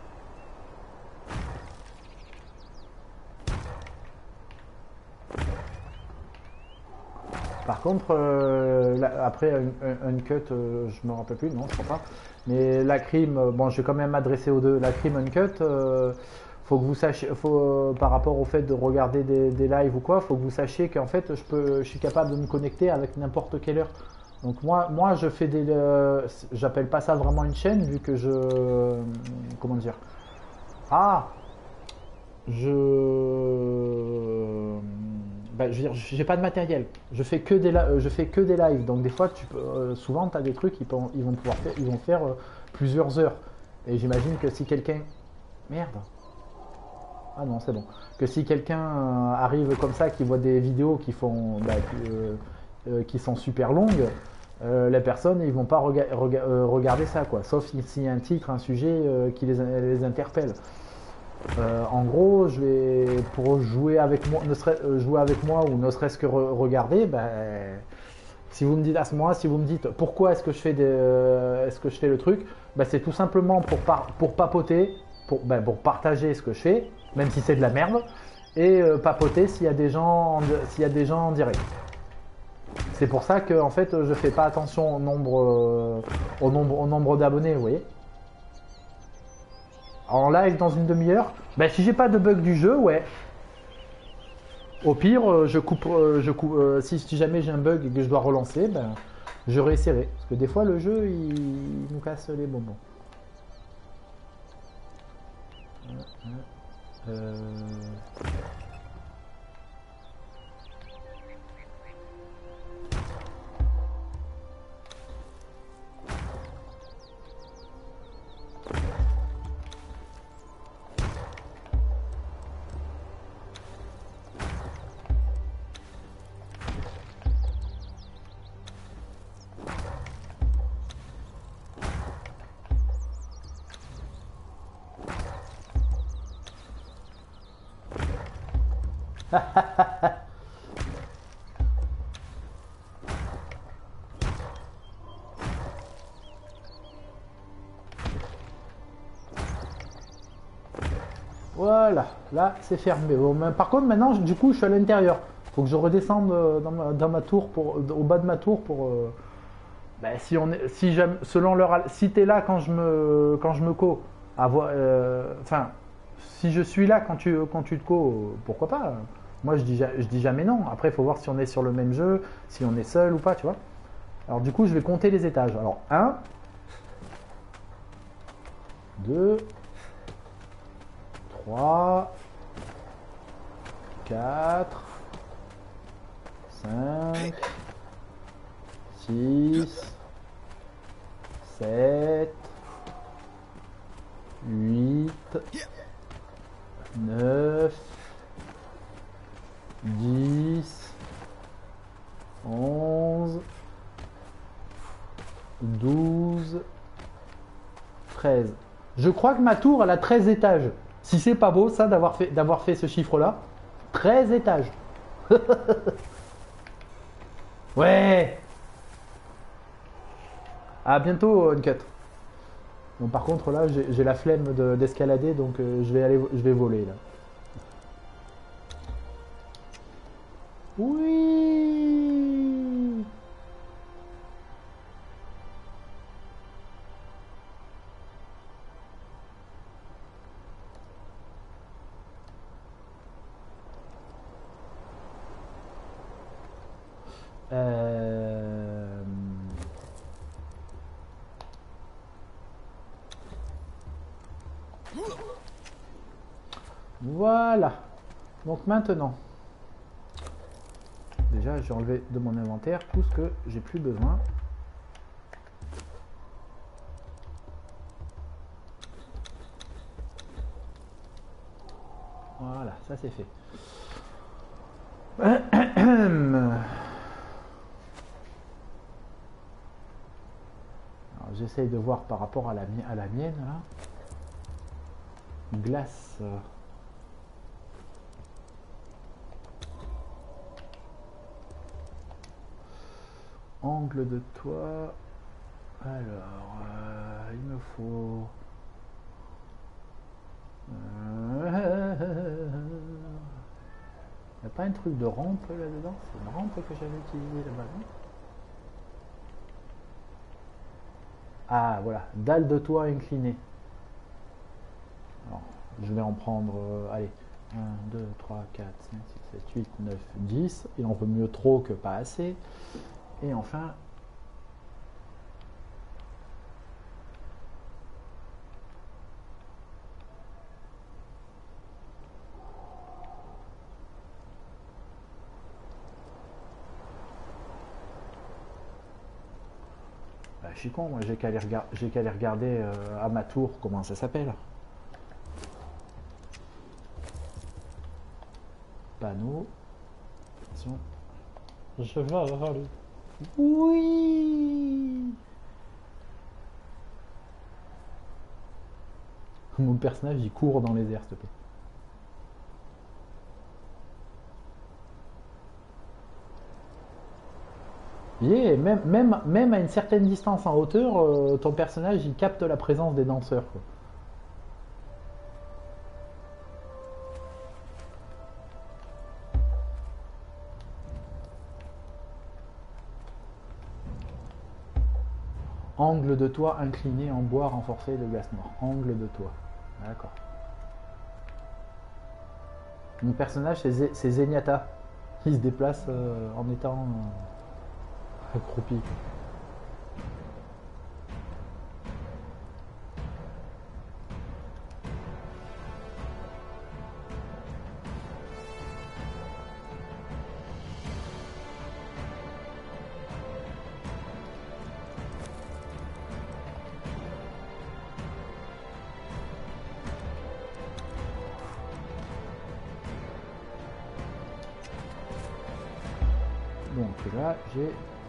Par contre, après un cut, je me rappelle plus, non, je crois pas. Mais la crime, bon, je vais quand même m'adresser aux deux. La crime uncut, faut que vous sachiez, par rapport au fait de regarder des lives ou quoi, faut que vous sachiez qu'en fait, je suis capable de me connecter avec n'importe quelle heure. Donc moi, je fais j'appelle pas ça vraiment une chaîne vu que comment dire, ah, je veux dire, j'ai pas de matériel. Je fais que des lives. Donc des fois, souvent, tu as des trucs, ils vont faire plusieurs heures. Et j'imagine que si quelqu'un, merde. Ah non, c'est bon. Que si quelqu'un arrive comme ça, qui voit des vidéos qui sont super longues, les personnes, ils vont pas regarder ça, quoi. Sauf s'il y a un titre, un sujet qui les interpelle. En gros, pour jouer avec moi, ou ne serait-ce que regarder, si vous me dites à ce moment-là, si vous me dites pourquoi est-ce que je fais le truc, c'est tout simplement pour papoter, pour partager ce que je fais, même si c'est de la merde, et papoter s'il y a des gens en direct. C'est pour ça que en fait, je fais pas attention au nombre d'abonnés, vous voyez. En live dans une demi-heure, si j'ai pas de bug du jeu, ouais. Au pire, si jamais j'ai un bug et que je dois relancer, je réessayerai. Parce que des fois, le jeu, il nous casse les bonbons. Voilà, là c'est fermé. Bon, par contre, maintenant, du coup, je suis à l'intérieur. Faut que je redescende dans ma tour, au bas de ma tour pour. Si t'es là quand je me co, enfin, si je suis là quand tu te co, pourquoi pas. Moi, je dis jamais non. Après, il faut voir si on est sur le même jeu, si on est seul ou pas, tu vois. Alors, du coup, je vais compter les étages. Alors, 1, 2, 3, 4, 5, 6, 7, 8, 9, 10, 11, 12, 13. Je crois que ma tour, elle a 13 étages. Si c'est pas beau, ça, d'avoir fait ce chiffre-là. 13 étages. Ouais. À bientôt, Uncut. Bon, par contre, là, j'ai la flemme d'escalader, donc je vais voler, là. Oui. Voilà. Donc maintenant, déjà j'ai enlevé de mon inventaire tout ce que j'ai plus besoin. Voilà, ça c'est fait. j'essaye de voir par rapport à la mienne là. Glace. Angle de toit. Alors, il me faut. Il n'y a pas un truc de rampe là-dedans? C'est une rampe que j'avais utilisée là-bas. Ah voilà, dalle de toit inclinée. Alors, je vais en prendre, allez, 1, 2, 3, 4, 5, 6, 7, 8, 9, 10. Il en vaut mieux trop que pas assez. Et enfin, je suis con, moi j'ai qu'à aller, regarder à ma tour comment ça s'appelle. Panneau. Attention. Je vais aller. Oui. Mon personnage il court dans les airs, s'il te plaît. Yeah, même à une certaine distance en hauteur, ton personnage il capte la présence des danseurs, quoi. Angle de toit incliné en bois renforcé de glace noire. Angle de toit. D'accord. Mon personnage c'est Zenyatta. Il se déplace en étant accroupi. Donc là j'ai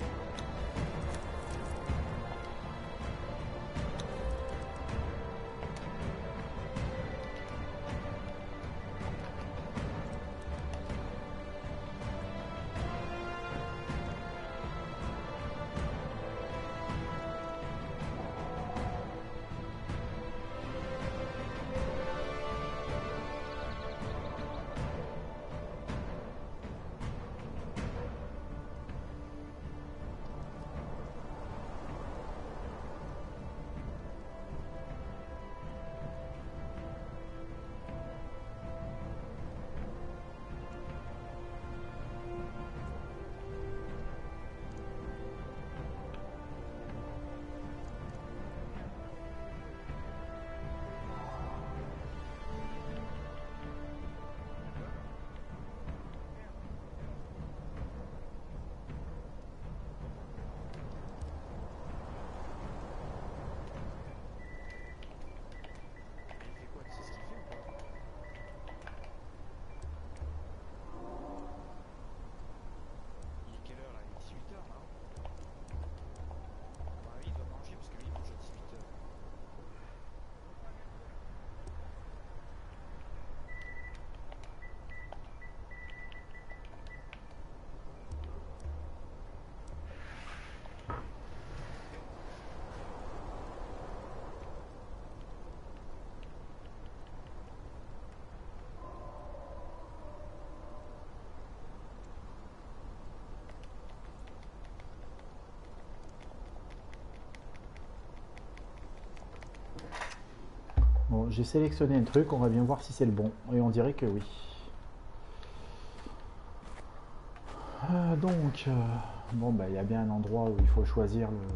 bon, j'ai sélectionné un truc, on va bien voir si c'est le bon. Et on dirait que oui. Donc, bon, bah, il y a bien un endroit où il faut choisir le.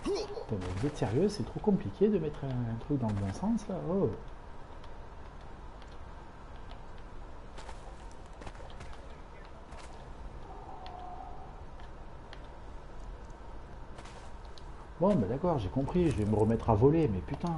Putain, mais vous êtes sérieux, c'est trop compliqué de mettre un truc dans le bon sens là. Oh. Bon, bah d'accord, j'ai compris, je vais me remettre à voler, mais putain.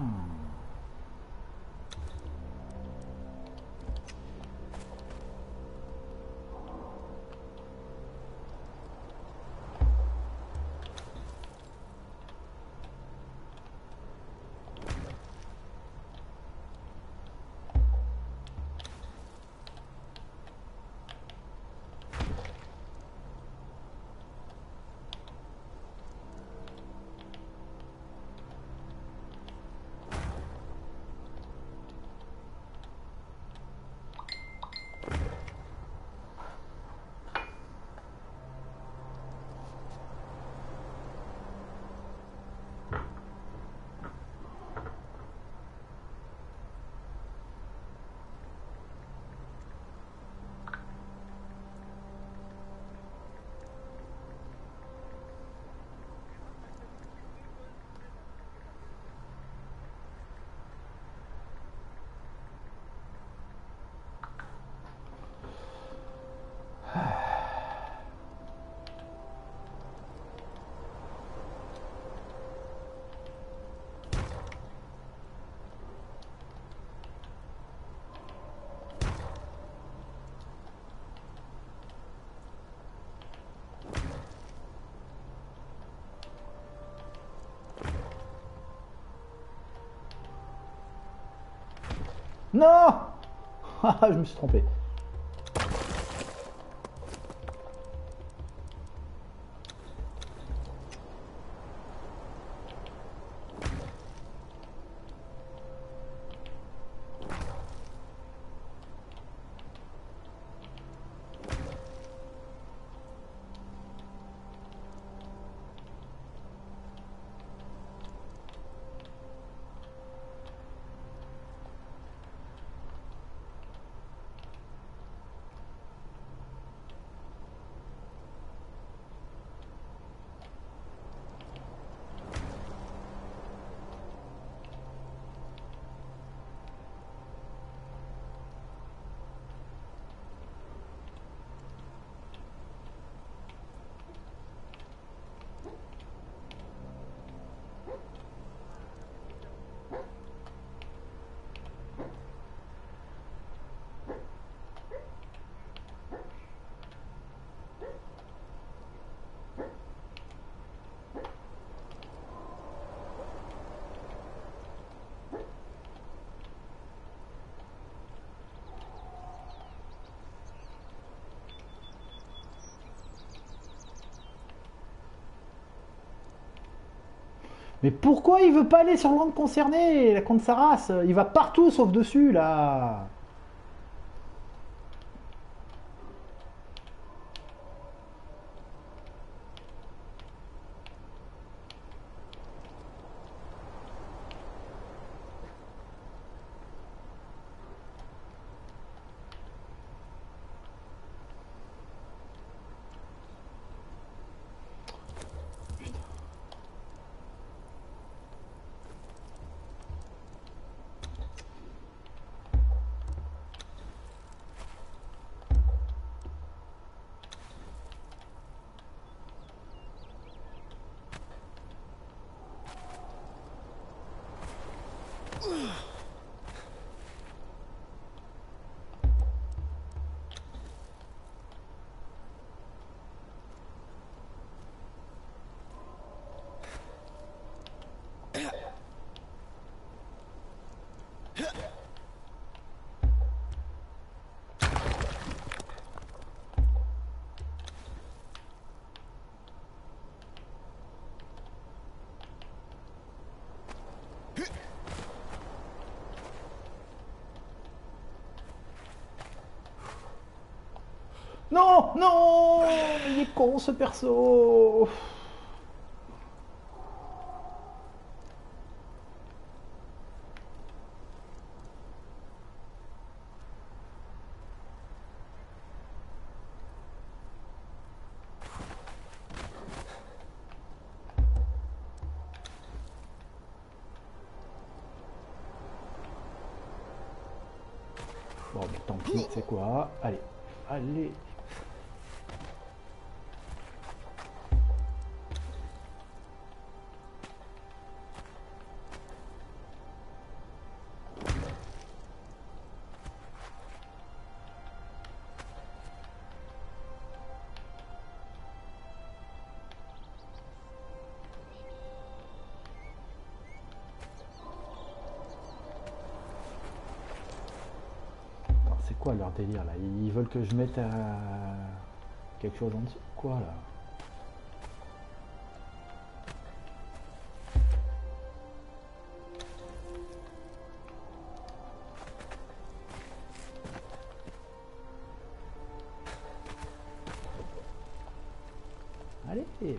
Non. Je me suis trompé. Mais pourquoi il veut pas aller sur l'onde concernée, la contre sa race? Il va partout sauf dessus, là. Non, non, il est con ce perso. Bon, bah, tant pis, c'est quoi? Allez, allez. C'est quoi leur délire là? Ils veulent que je mette quelque chose en dessous? Quoi là? Allez, mais...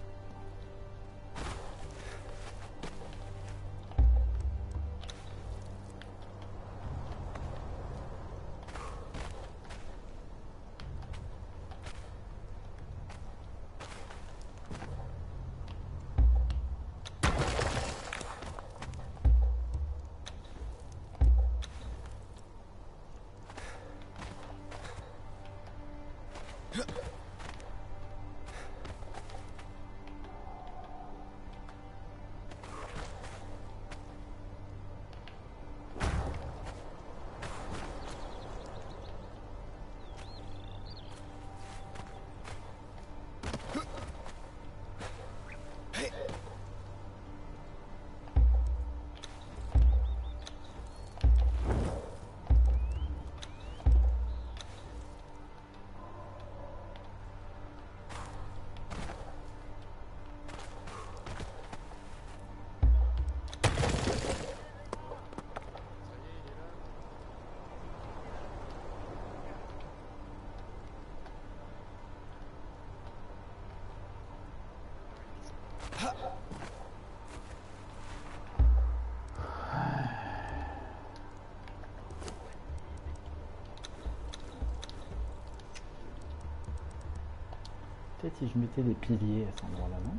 Peut-être si je mettais des piliers à cet endroit-là, non?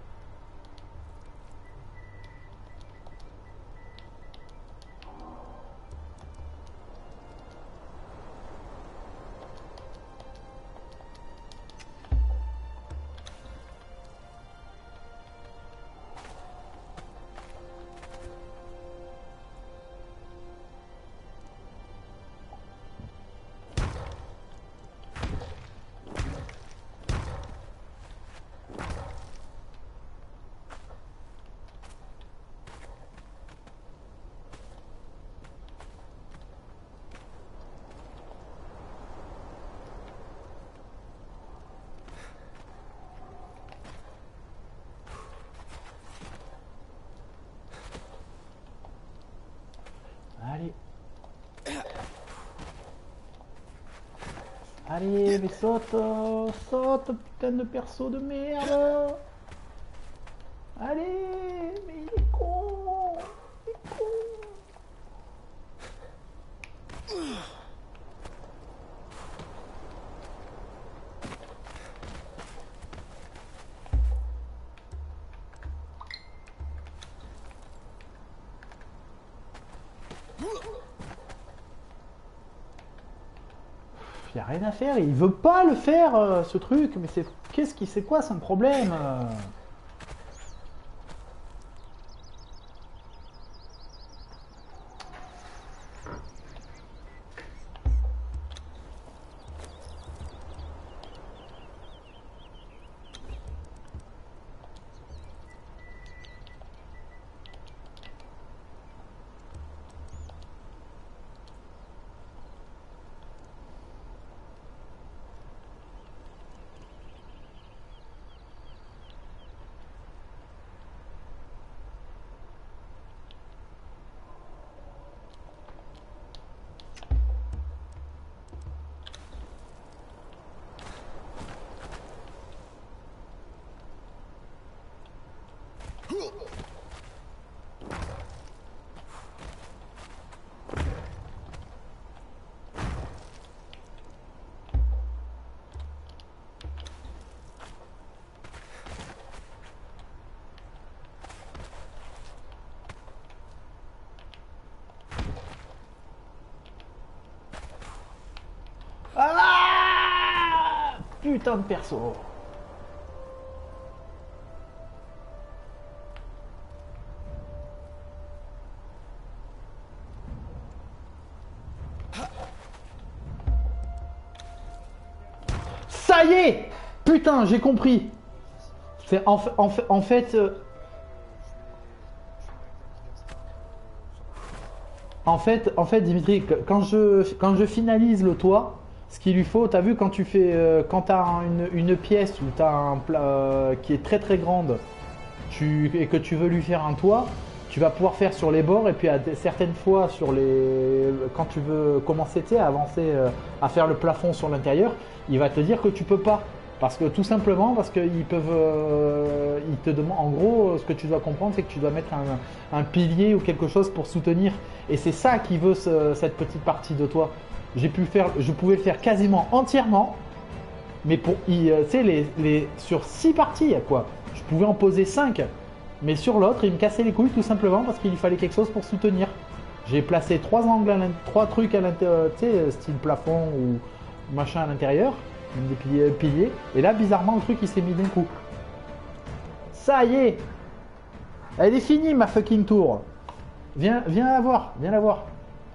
Allez. Allez, mais saute, saute, putain de perso de merde. Allez, mais il est con. Il est con. Il n'y a rien à faire, il veut pas le faire ce truc, mais c'est quoi son problème? putain de perso. Ça y est. Putain, j'ai compris. C'est en fait, Dimitri, quand je finalise le toit, ce qu'il lui faut, t'as vu quand tu fais, quand t'as une pièce où t'as un plat qui est très très grande, et que tu veux lui faire un toit, tu vas pouvoir faire sur les bords et puis certaines fois quand tu veux commencer à avancer, à faire le plafond sur l'intérieur, il va te dire que tu peux pas. Parce que tout simplement, parce qu'ils peuvent, ils te demandent, en gros, ce que tu dois comprendre, c'est que tu dois mettre un pilier ou quelque chose pour soutenir. Et c'est ça qui veut cette petite partie de toi. Je pouvais le faire quasiment entièrement, mais tu sais, sur 6 parties, quoi. Je pouvais en poser 5, mais sur l'autre, il me cassait les couilles tout simplement parce qu'il lui fallait quelque chose pour soutenir. J'ai placé 3 trucs à l'intérieur, tu sais, style plafond ou machin à l'intérieur. Des piliers, et là bizarrement le truc il s'est mis d'un coup. Ça y est, elle est finie ma fucking tour. Viens la voir, viens la voir.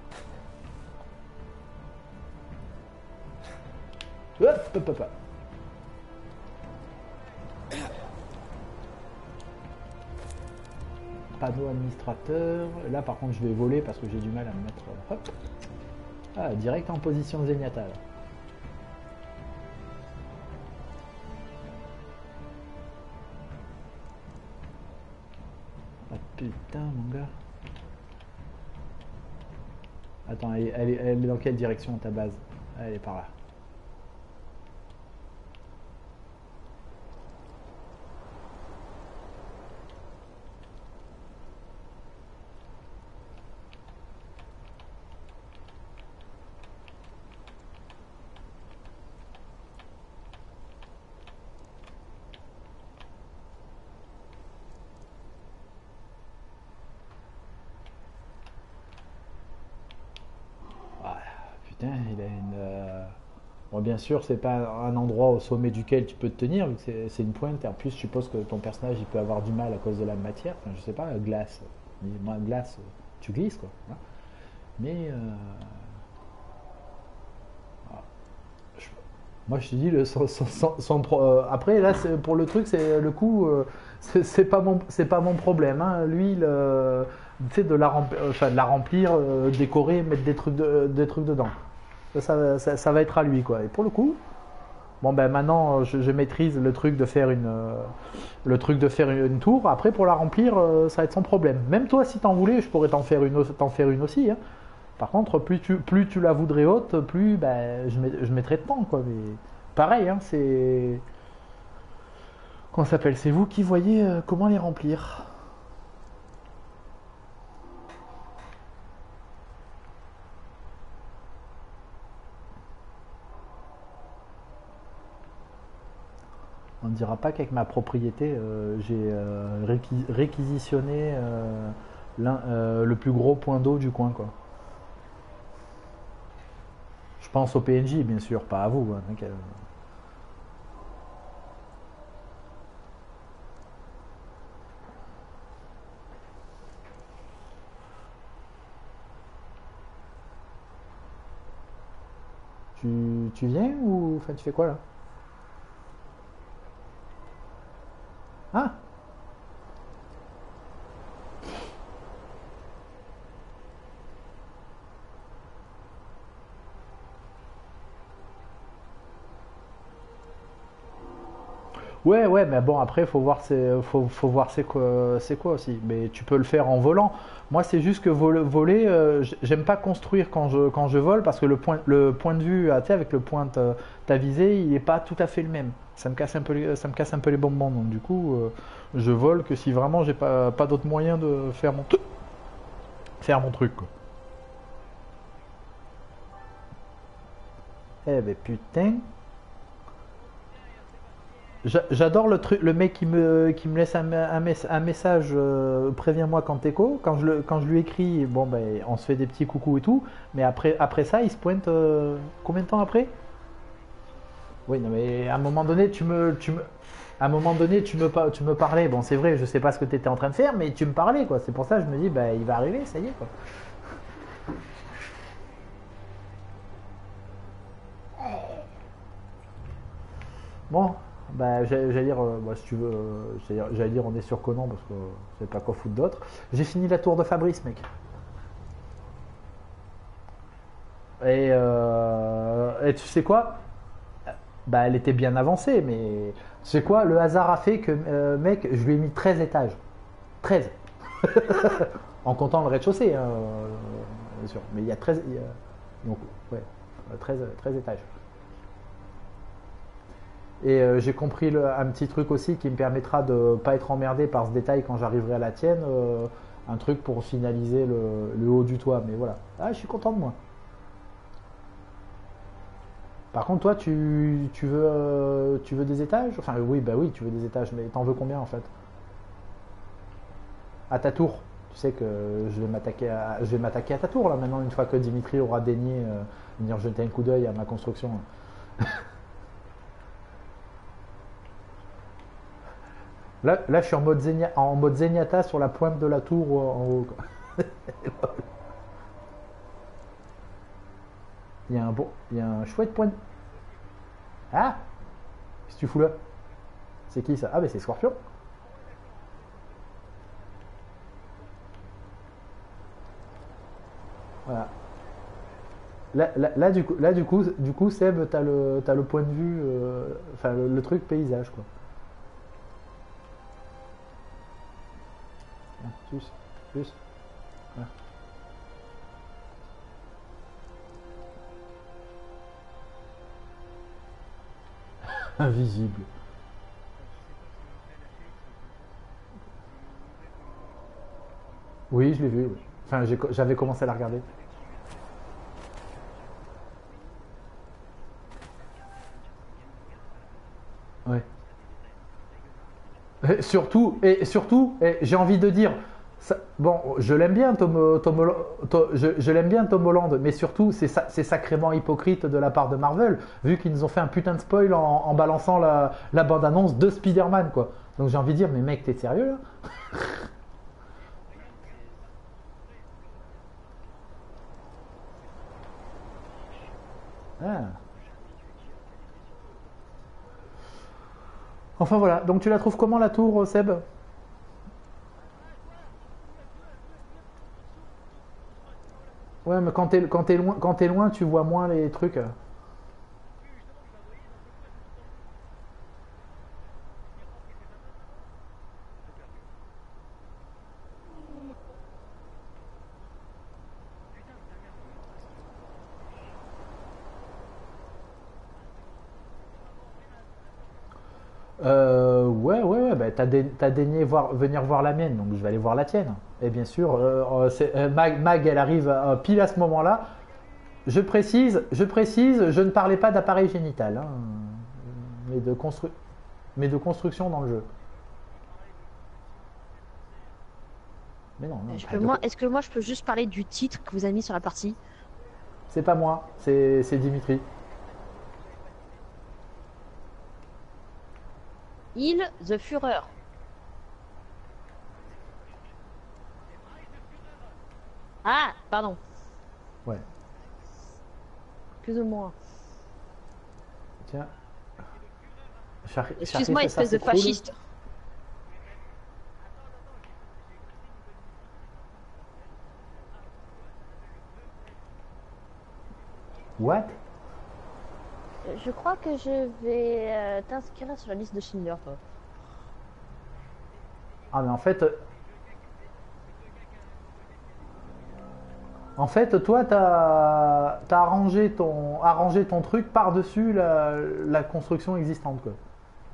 Hop. Panneau administrateur. Là par contre je vais voler parce que j'ai du mal à me mettre. Hop. Ah, direct en position zénitale. Putain mon gars. Attends, elle est dans quelle direction ta base? Elle est par là. Il a une. Bon, bien sûr, c'est pas un endroit au sommet duquel tu peux te tenir, vu que c'est une pointe. Et en plus, je suppose que ton personnage il peut avoir du mal à cause de la matière. Enfin, je sais pas, glace. Moi, glace, tu glisses quoi. Hein. Mais. Moi, je te dis, après, là, pour le truc, c'est le coup, c'est pas mon problème. Hein. Lui, tu sais, de la remplir, décorer, mettre des trucs dedans. Ça va être à lui, quoi. Et pour le coup, bon ben maintenant, je maîtrise le truc de faire une tour. Après, pour la remplir, ça va être sans problème. Même toi, si t'en voulais, je pourrais t'en faire une aussi. Hein. Par contre, plus tu la voudrais haute, plus ben, je mettrai de temps, quoi. Mais pareil, hein, c'est. Comment ça s'appelle? C'est vous qui voyez comment les remplir. On ne dira pas qu'avec ma propriété, j'ai réquisitionné le plus gros point d'eau du coin, quoi. Je pense au PNJ, bien sûr, pas à vous. Hein, tu viens ou enfin tu fais quoi là? Ah, ouais, mais bon, après, faut voir c'est quoi aussi. Mais tu peux le faire en volant. Moi, c'est juste que voler, j'aime pas construire quand je vole parce que le point de vue, tu sais, avec le point de ta visée, il est pas tout à fait le même. Ça me casse un peu les bonbons. Donc, du coup, je vole que si vraiment j'ai pas d'autre moyen de faire mon truc, quoi. Eh ben putain. J'adore le mec qui me laisse un message, préviens-moi quand t'écho. Quand je lui écris, bon ben on se fait des petits coucous et tout. Mais après ça, il se pointe combien de temps après? Oui, non, mais à un moment donné, à un moment donné, tu me parlais. Bon, c'est vrai, je sais pas ce que tu étais en train de faire, mais tu me parlais, quoi. C'est pour ça que je me dis, bah, il va arriver, ça y est, quoi. Bon, bah, j'allais dire, bah, si tu veux, j'allais dire, on est sur Conan parce que je sais pas quoi foutre d'autre. J'ai fini la tour de Fabrice, mec. Et tu sais quoi? Bah, elle était bien avancée, mais tu sais quoi? Le hasard a fait que, mec, je lui ai mis 13 étages. 13. En comptant le rez-de-chaussée, hein, bien sûr. Mais il y a 13. Donc, ouais, 13 étages. Et j'ai compris un petit truc aussi qui me permettra de ne pas être emmerdé par ce détail quand j'arriverai à la tienne. Un truc pour finaliser le haut du toit. Mais voilà. Ah, je suis content de moi. Par contre, toi, tu veux des étages? Enfin, oui, bah oui, tu veux des étages. Mais t'en veux combien en fait? À ta tour. Tu sais que je vais m'attaquer à ta tour là maintenant, une fois que Dimitri aura daigné venir jeter un coup d'œil à ma construction. Là, je suis en mode Zenyatta sur la pointe de la tour en haut, quoi. Il y a un chouette point. Ah, qu'est-ce que tu fous là? C'est qui ça? Ah, mais c'est Scorpion. Voilà. Du coup, Seb, t'as le point de vue, enfin le truc paysage, quoi. Ah, plus, plus. Ah. Invisible. Oui, je l'ai vu. Oui. Enfin, j'avais commencé à la regarder. Ouais. Et surtout, j'ai envie de dire, bon, je l'aime bien je l'aime bien Tom Holland, mais surtout c'est sacrément hypocrite de la part de Marvel, vu qu'ils nous ont fait un putain de spoil en balançant la bande-annonce de Spider-Man, quoi. Donc j'ai envie de dire, mais mec, t'es sérieux là? Ah. Enfin voilà, donc tu la trouves comment la tour, Seb? Ouais, mais quand t'es loin, tu vois moins les trucs. Ouais, bah, t'as daigné venir voir la mienne, donc je vais aller voir la tienne. Et bien sûr, Mag, elle arrive pile à ce moment-là. Je ne parlais pas d'appareil génital, hein, mais, mais de construction dans le jeu. Mais non, non, Est-ce que moi je peux juste parler du titre que vous avez mis sur la partie? c'est pas moi, c'est Dimitri. Il, The Führer. Ah, pardon, Ouais, plus ou moins. tiens, Excuse-moi, ça espèce de c'est cool. fasciste. What? Je crois que je vais t'inscrire sur la liste de Schindler, toi. Ah, mais en fait, toi, t'as arrangé ton truc par-dessus la construction existante, quoi.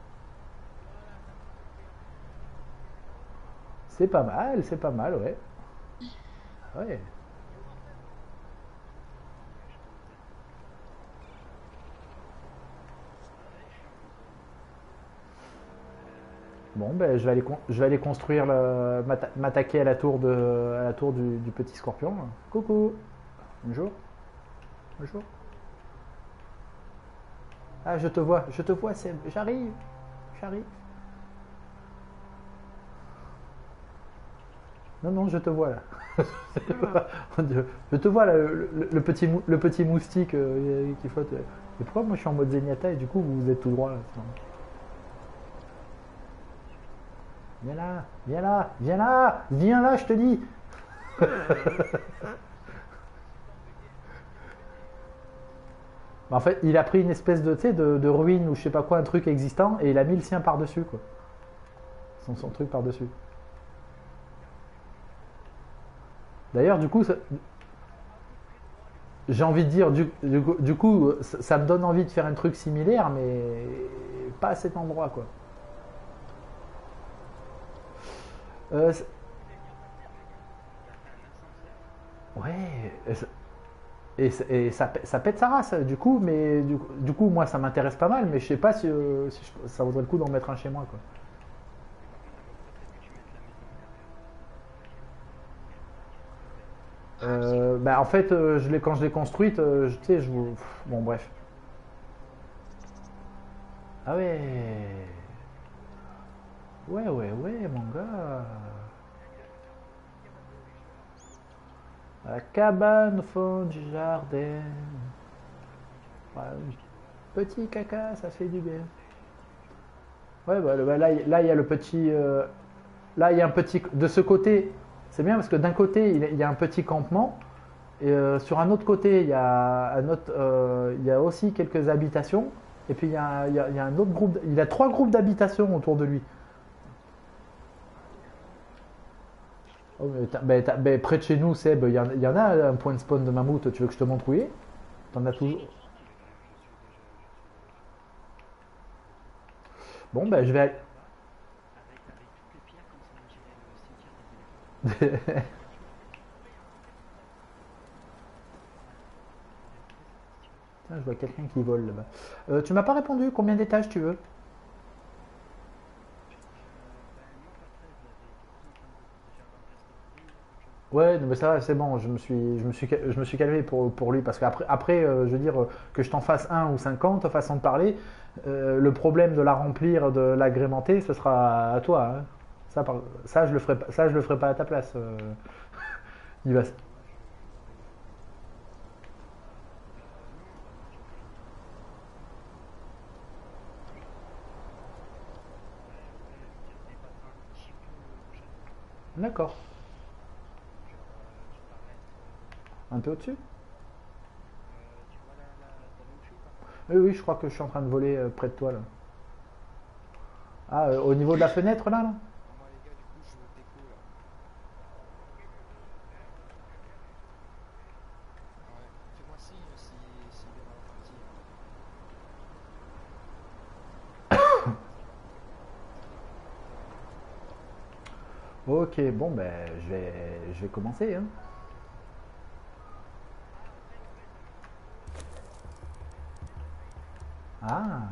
C'est pas mal, ouais. Ouais. Bon, ben, je vais aller construire m'attaquer à la tour du petit scorpion. Coucou. Bonjour. Bonjour. Ah, je te vois, Seb. J'arrive. J'arrive. Non, non, je te vois là. Je te vois là, le petit moustique qui flotte. Et pourquoi moi je suis en mode Zenyatta et du coup vous êtes tout droit là? Viens là, viens là, viens là, viens là, je te dis. En fait, il a pris une espèce de, tu sais, de ruine ou je sais pas quoi, un truc existant, et il a mis le sien par-dessus, quoi. Son truc par-dessus. D'ailleurs, du coup, j'ai envie de dire, du coup, ça me donne envie de faire un truc similaire, mais pas à cet endroit, quoi. Euh, c'est- ouais, et ça pète sa race, du coup, mais du coup, moi, ça m'intéresse pas mal, mais je sais pas si ça vaudrait le coup d'en mettre un chez moi, quoi. Bah, en fait, quand je l'ai construite, tu sais, bon, bref. Ah ouais. Ouais, ouais, ouais, mon gars. À la cabane au fond du jardin. Ouais, petit caca, ça fait du bien. Ouais, bah, là, il y a le petit. Là, il y a un petit. De ce côté, c'est bien parce que d'un côté, il y a un petit campement. Et sur un autre côté, il y a aussi quelques habitations. Et puis il y a un autre groupe. Il y a 3 groupes d'habitations autour de lui. Oh, mais près de chez nous, Seb, il y en a un point de spawn de mammouth. Tu veux que je te montre où il est? T'en as toujours. Bon, ben je vais aller. Tiens, je vois quelqu'un qui vole là-bas. Tu m'as pas répondu. Combien d'étages tu veux? Ouais, non, mais ça va, c'est bon. Je me suis calmé pour lui parce qu'après, je veux dire que je t'en fasse un ou 50 façon de parler. Le problème de la remplir, de l'agrémenter, ce sera à toi, hein. Ça, je le ferai pas. Ça, je le ferai pas à ta place. Il va. D'accord. Un peu au-dessus? Oui, oui, je crois que je suis en train de voler près de toi là. Ah, au niveau de la fenêtre là, là? Ok, bon ben je vais commencer, hein. Ah,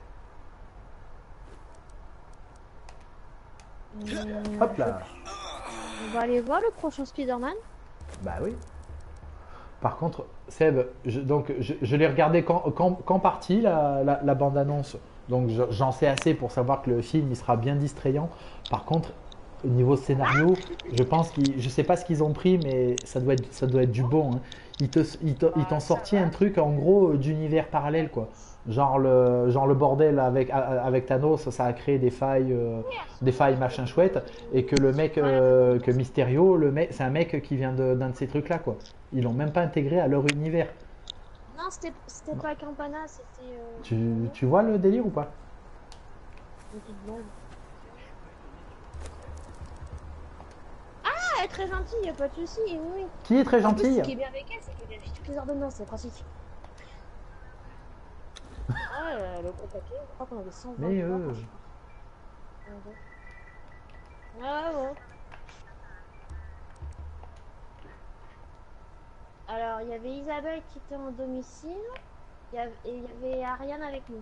hop Je... là. On va aller voir le prochain Spider-Man. Bah oui. Par contre, Seb, je l'ai regardé quand partie la bande-annonce. Donc j'en sais assez pour savoir que le film il sera bien distrayant. Par contre, au niveau scénario, je sais pas ce qu'ils ont pris, mais ça doit être du bon, hein. Ils t'ont sorti un truc en gros d'univers parallèle quoi. Genre le bordel avec Thanos, ça a créé des failles machin chouette, et que le mec, que Mysterio, c'est un mec qui vient d'un de ces trucs là quoi. Ils l'ont même pas intégré à leur univers. Non, c'était pas Campana, c'était Tu vois le délire ou pas? une petite blonde. Ah, elle est très gentille, y a pas de souci, oui, oui. Qui est très En plus, ce gentil? qui est bien avec elle, c'est qu'elle vérifie toutes les ordonnances, c'est pratique. Ah, le gros paquet, je crois qu'on avait 123 Mais quand je suis partie. Ah, bon. Alors, il y avait Isabelle qui était en domicile, et il y avait Ariane avec nous.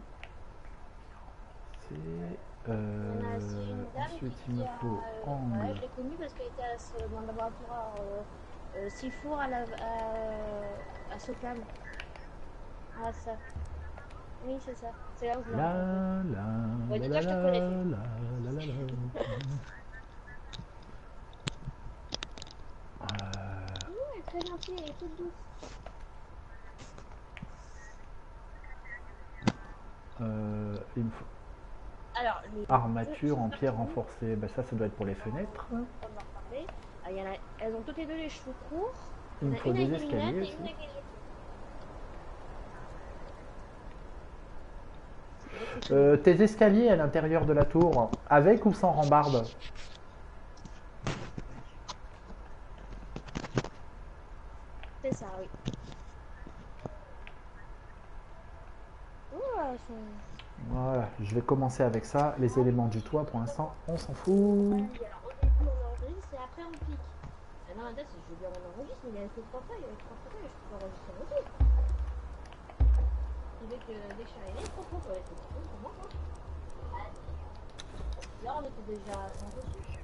c'est On a aussi une dame ensuite qui il me était faut ouais, angle. je l'ai connue parce qu'elle était dans le laboratoire Sifour à Socam. Ah, ça. Oui, c'est ça. C'est là où je l'ai La rencontré. la Ouais, la déjà, je te connaissais. la la la. Oui, elle est très gentille, elle est toute douce. Il me faut Alors, les armature en pierre deux renforcée. Bah ça doit être pour les fenêtres. on va en reparler. Ah, il y en a, elles ont toutes les deux les cheveux courts. Il Il me y en a faut une des avec des lunettes escaliers et aussi. une avec des yeux. Tes escaliers à l'intérieur de la tour, avec ou sans rambarde? C'est ça, oui. Ouh, elles sont... Voilà, je vais commencer avec ça. Les éléments du toit, pour l'instant, on s'en fout. Ouais, puis alors, au début, on enregistre et après, on pique. Ah non, là, je veux dire, on enregistre, mais il y a que 3 feuilles. Avec 3 feuilles, je peux enregistrer aussi. Ce qui fait que dès que je suis arrivée, trop trop, ouais, c'est trop pour moi, quoi. Là, on était déjà à 100 dessus.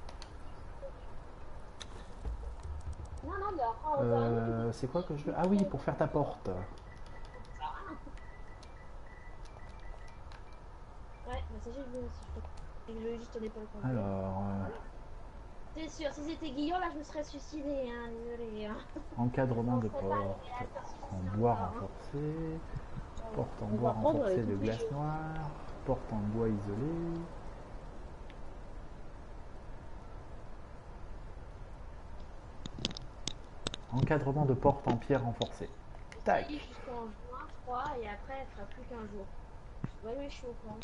Non, non, mais après, on va faire C'est quoi que je veux? Ah oui, pour faire ta porte. Ouais, mais ça, j'ai vu aussi. Je voulais juste donner pas le conduire. Alors, C'est sûr, si c'était Guillaume, là, je me serais suicidée, hein, désolé. Hein. encadrement On de serait pas porte arrivé à la faire en suicider bois encore, hein. renforcé, porte en On bois va prendre renforcé tous de les glace jours. noire, porte en bois isolé. Encadrement de porte en pierre renforcée. Tac. Jusqu'en juin, je crois, et après, elle fera plus qu'un jour. Ouais, oui, je suis au courant.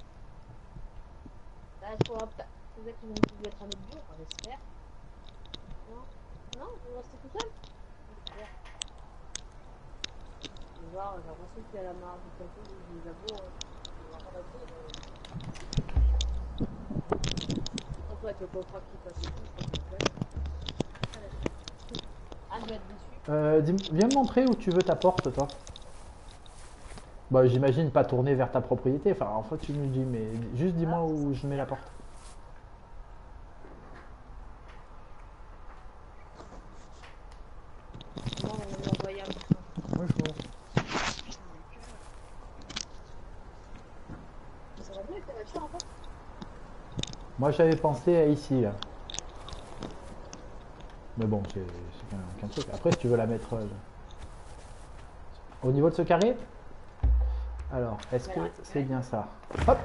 Là, il faudra peut-être qu'ils vont mettre un autre jour, enfin, j'espère. Non, non, vous restez tout seul. J'espère. Je vais voir, j'ai l'impression qu'il y a la marge du plateau, je vous avoue. Je vais voir surtout avec le contrat qui passe et tout, je crois que je vais Ah, je vais être déçu. Viens me montrer où tu veux ta porte, toi. Bah, j'imagine pas tourner vers ta propriété. Enfin, en fait, tu me dis, mais juste dis-moi où je mets la porte. Moi, on va envoyer un petit peu. Bonjour. Ça va bien avec ta voiture, en fait? Moi, j'avais pensé à ici, là. Mais bon, c'est qu'un truc. Après, si tu veux la mettre au niveau de ce carré. Alors, est-ce que c'est bien ça? Hop!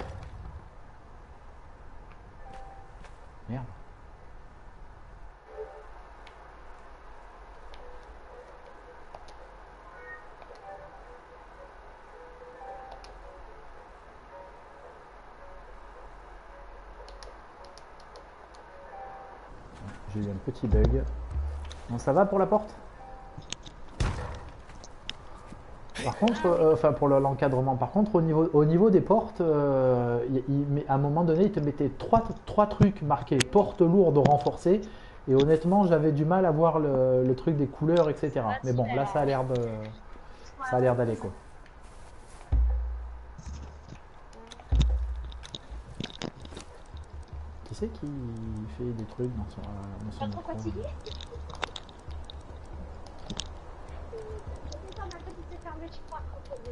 Merde. J'ai eu un petit bug. Bon, ça va pour la porte? Par contre, enfin pour l'encadrement, par contre, au niveau des portes, à un moment donné, il te mettait trois trucs marqués porte lourde renforcée. Et honnêtement, j'avais du mal à voir le truc des couleurs, etc. Mais bon, là, ça a l'air d'aller quoi. Qui c'est qui fait des trucs dans son Pas trop écran, fatigué? là? Quand ma petite s'est fermée, je crois.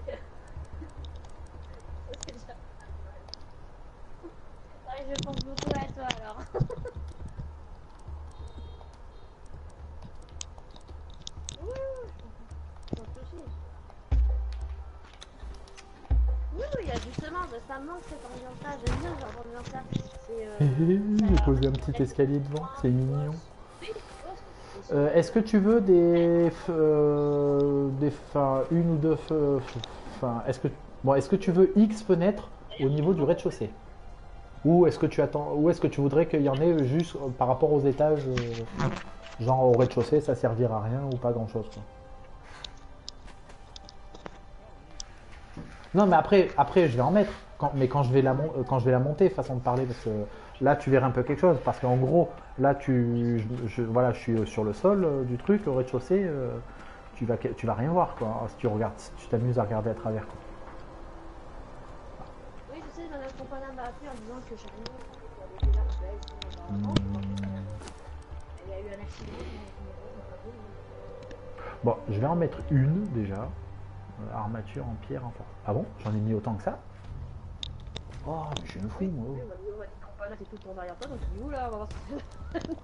Ouais, je pense beaucoup à toi alors. Oui, sans souci. Oui, il y a justement, ça manque cette ambiance-là. J'aime bien ce genre d'ambiance-là. J'ai posé un petit escalier devant, c'est mignon. Oui, Est-ce que tu veux des, enfin, une ou deux, enfin, est-ce que tu veux X fenêtres au niveau du rez-de-chaussée? Ou est-ce que tu attends, ou est-ce que tu voudrais qu'il y en ait juste par rapport aux étages, genre au rez-de-chaussée, ça servira à rien ou pas grand-chose, quoi. Non, mais après, je vais en mettre. Mais quand je vais la monter, façon de parler, parce que là, tu verras un peu quelque chose. Parce qu'en gros, là, voilà, je suis sur le sol du truc, au rez-de-chaussée, tu vas rien voir, quoi. Si tu t'amuses à regarder à travers, quoi. oui, je sais, notre compagnon m'a appelé en disant que j'ai rien. Il y avait déjà il y a eu un accident. Bon, je vais en mettre une déjà. Armature en pierre en force. Ah bon? J'en ai mis autant que ça? Oh, mais je suis une fou, moi. Oui, on m'a dit qu'on là, c'est tout le temps derrière toi, donc je dis oula, on va voir ce que c'est.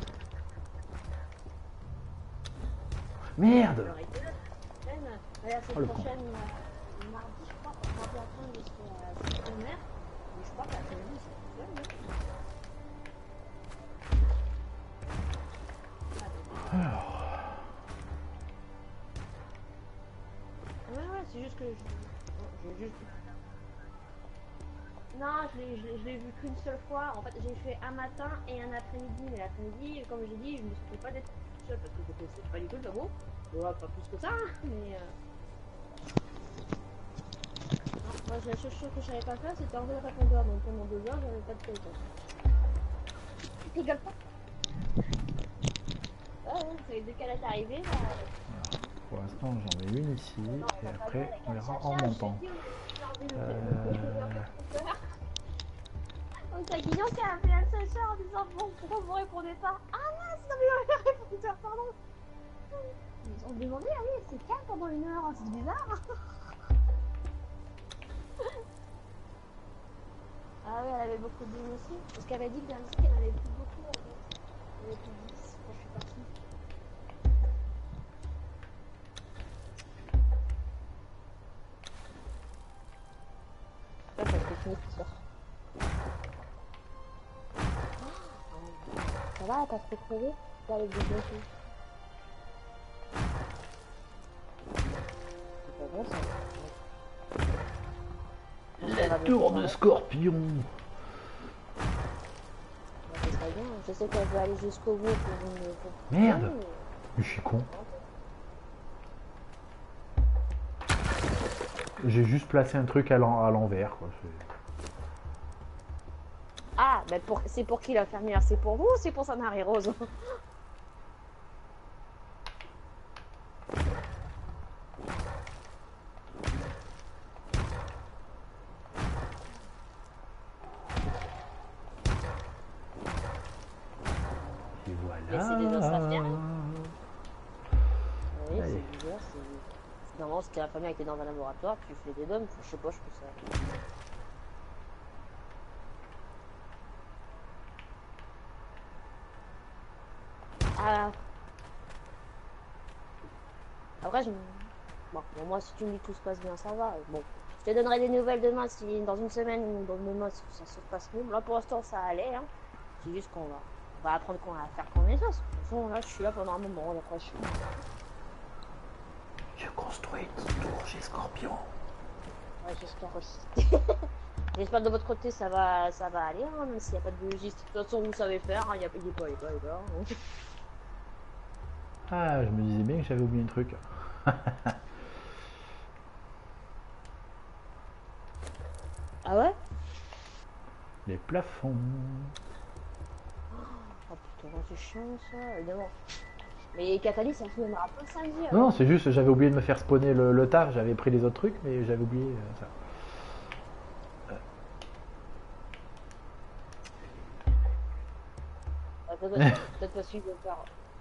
Merde! Alors, et que là, la Oh, semaine le prochaine, mardi, je crois, mardi après, je serai à Saint-Omer. Mais je crois que l'après-midi, c'est tout seul, non? Ouais, c'est juste que je juste... Non, je l'ai vu qu'une seule fois. En fait, j'ai fait un matin et un après-midi. Mais l'après-midi, comme j'ai dit, je me sentais pas d'être toute seule parce que je connaissais pas du tout le tableau. Voilà, pas plus que ça, hein, mais... Non, moi, la seule chose que je savais pas faire, c'était enlever le répondeur. Donc pendant 2 heures, j'avais pas de téléphone. Rigole pas. Ouais, dès qu'elle est arrivée, là... Pour l'instant, j'en ai une ici, et après, on verra en montant. Donc t'as Guignon qui a appelé un chercheur en disant bon, pourquoi vous répondez pas? Ah mince, non mais on a répondeur, pardon. Ils ont demandé, ah oui, c'est calme pendant 1 heure, c'est bizarre. Ah oui, elle avait beaucoup de lignes aussi, parce qu'elle avait dit que dans le site, elle en avait plus beaucoup en fait. Elle avait plus de 10 quand je suis partie. Ça c'est fini tout ça. Ça va, t'as trop crevé? Pas avec des bloqués. C'est pas bon ça. La tour de Scorpion. Ça serait bien. Je sais qu'elle veut aller jusqu'au bout pour une... Merde! Je suis con. J'ai juste placé un truc à l'envers, quoi. Ah, ben c'est pour qui l'infirmière? C'est pour vous ou c'est pour sa marée rose? Et voilà. Mais c'est des os infirmières. Oui, c'est bizarre. Normalement, c'était l'infirmière qui était dans un laboratoire, puis tu fais des dômes, je sais pas, je trouve ça. Ah. Après, bon, moi, si tu me dis que tout se passe bien, ça va. Bon, je te donnerai des nouvelles demain, si dans une semaine ou dans 2 mois, si ça se passe mieux. Là, pour l'instant, ça allait. Hein. C'est juste qu'on va apprendre qu'on va faire qu'on est ça. De toute façon, là, je suis là pendant un moment. On approche. Je construis une petite tour chez Scorpion. Ouais, j'espère aussi. J'espère que de votre côté, ça va aller. Hein, même s'il n'y a pas de logistique. De toute façon, vous savez faire. Hein, il n'y a pas. Ah, je me disais bien que j'avais oublié un truc. Ah ouais? Les plafonds. Oh putain, c'est chiant ça, évidemment. Mais Catalyse, ça se mettra pas samedi. Non, c'est juste, j'avais oublié de me faire spawner le taf. J'avais pris les autres trucs, mais j'avais oublié ça. Peut-être pas suivre de faire.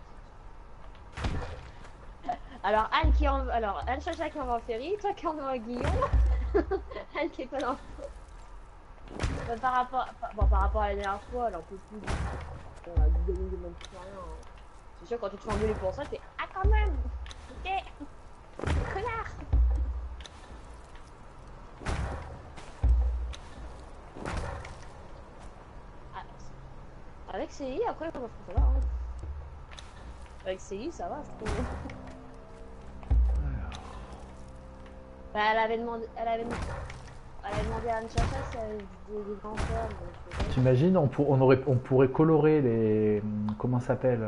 Alors Anne Chacha qui envoie Ferry, toi qui envoie Guillaume, Anne qui est pas dans. Par rapport à la dernière fois, elle en peut plus. On a dit de même plus rien. Hein. C'est sûr quand tu te fais engueuler pour ça, tu fais ah quand même, ok, connard. Avec CI, après, comment ça va hein. Avec CI, ça va, je trouve. Bah, elle avait demandé à Anne Chacha si elle avait des grands frères. T'imagines, on pourrait colorer les... Comment ça s'appelle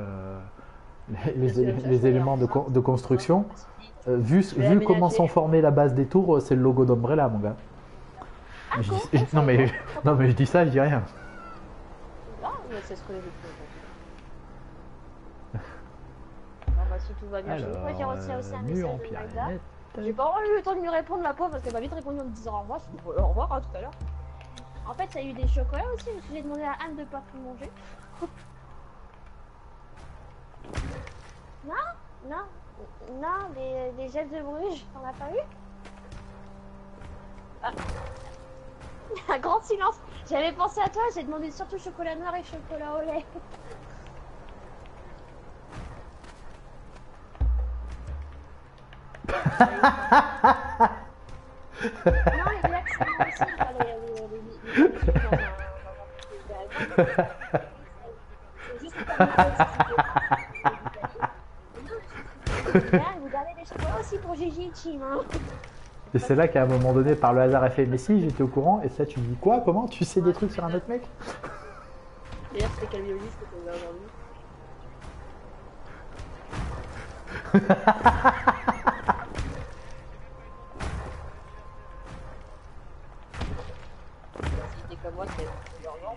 les éléments de construction. Vu comment sont formées la base des tours, c'est le logo d'Umbrella, mon gars. Ah, non mais je dis ça, je dis rien. Non, mais c'est ce que j'ai dit. Bon, bah, si tout va bien, moi j'ai reçu aussi un message de Magda. J'ai pas vraiment eu le temps de lui répondre la pauvre parce qu'elle m'a vite répondu en me disant au revoir. Je dis au revoir hein, tout à l'heure. En fait, ça a eu des chocolats aussi parce que j'ai demandé à Anne de pas tout manger. Non, Non, les Jets de Bruges, t'en as pas eu? Ah. Un grand silence. J'avais pensé à toi, j'ai demandé surtout chocolat noir et chocolat au lait. Non, les blagues, c'est moi aussi. Enfin, c'est juste comme vous gardez des chocolats aussi pour Gigi et Chim. Hein. Et c'est là qu'à un moment donné, par le hasard, elle fait mais si, j'étais au courant. Et ça, tu me dis quoi? Comment? Tu sais des trucs sur un autre mec? D'ailleurs, c'était quel violiste que tu as aujourd'hui? Si t'es comme moi, c'est urgent.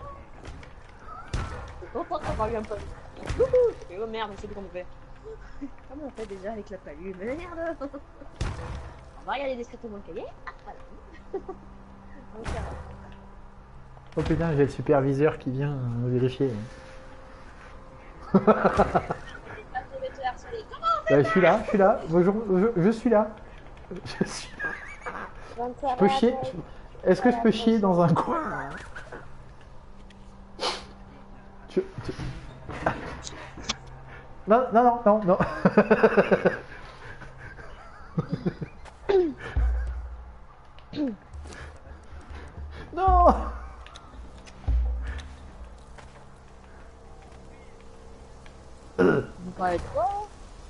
C'est content d'avoir eu un peu. Et oh merde, c'est comment on fait. Comment on fait déjà avec la palue? Mais merde. On va regarder discrètement le cahier. Ah, voilà. Donc, Oh putain, j'ai le superviseur qui vient vérifier. Je suis là, je suis là. Bonjour, je suis là. Je suis là. Je peux chier. Est-ce que je peux chier dans un coin? Non, non, non, non, non. Non. vous parlez de quoi?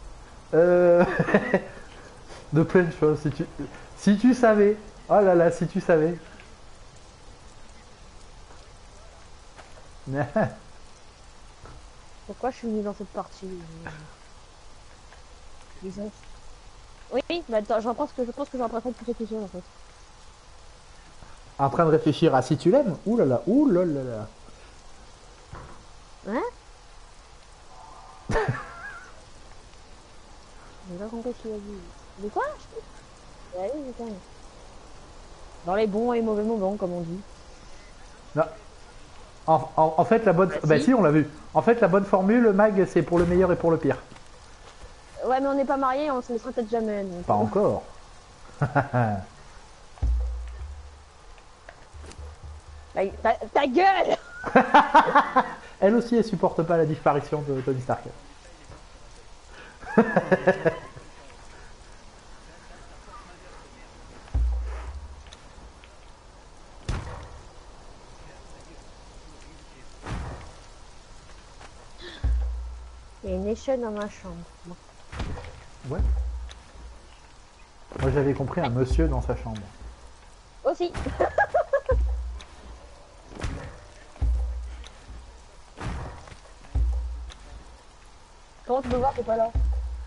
De plein de choses. Si tu savais. Oh là là, si tu savais. Pourquoi je suis venue dans cette partie? Oui, mais attends, je pense que je vais répondre toutes les questions en fait. En train de réfléchir à si tu l'aimes. Ouh là là, ouh là là là. Hein? J'ai pas compris ce qu'il a dit. De quoi? Ouais, putain. Dans les bons et mauvais moments, comme on dit. Non. En fait, la bonne. Bah si, on l'a vu. En fait, la bonne formule, Mag, c'est pour le meilleur et pour le pire. Ouais, mais on n'est pas mariés, on se laissera peut-être jamais. Donc... Pas encore. Ta gueule! Elle aussi, elle supporte pas la disparition de Tony Stark. Il y a une échelle dans ma chambre. Ouais. Moi, j'avais compris un monsieur dans sa chambre. Aussi. Comment tu peux voir, t'es pas là?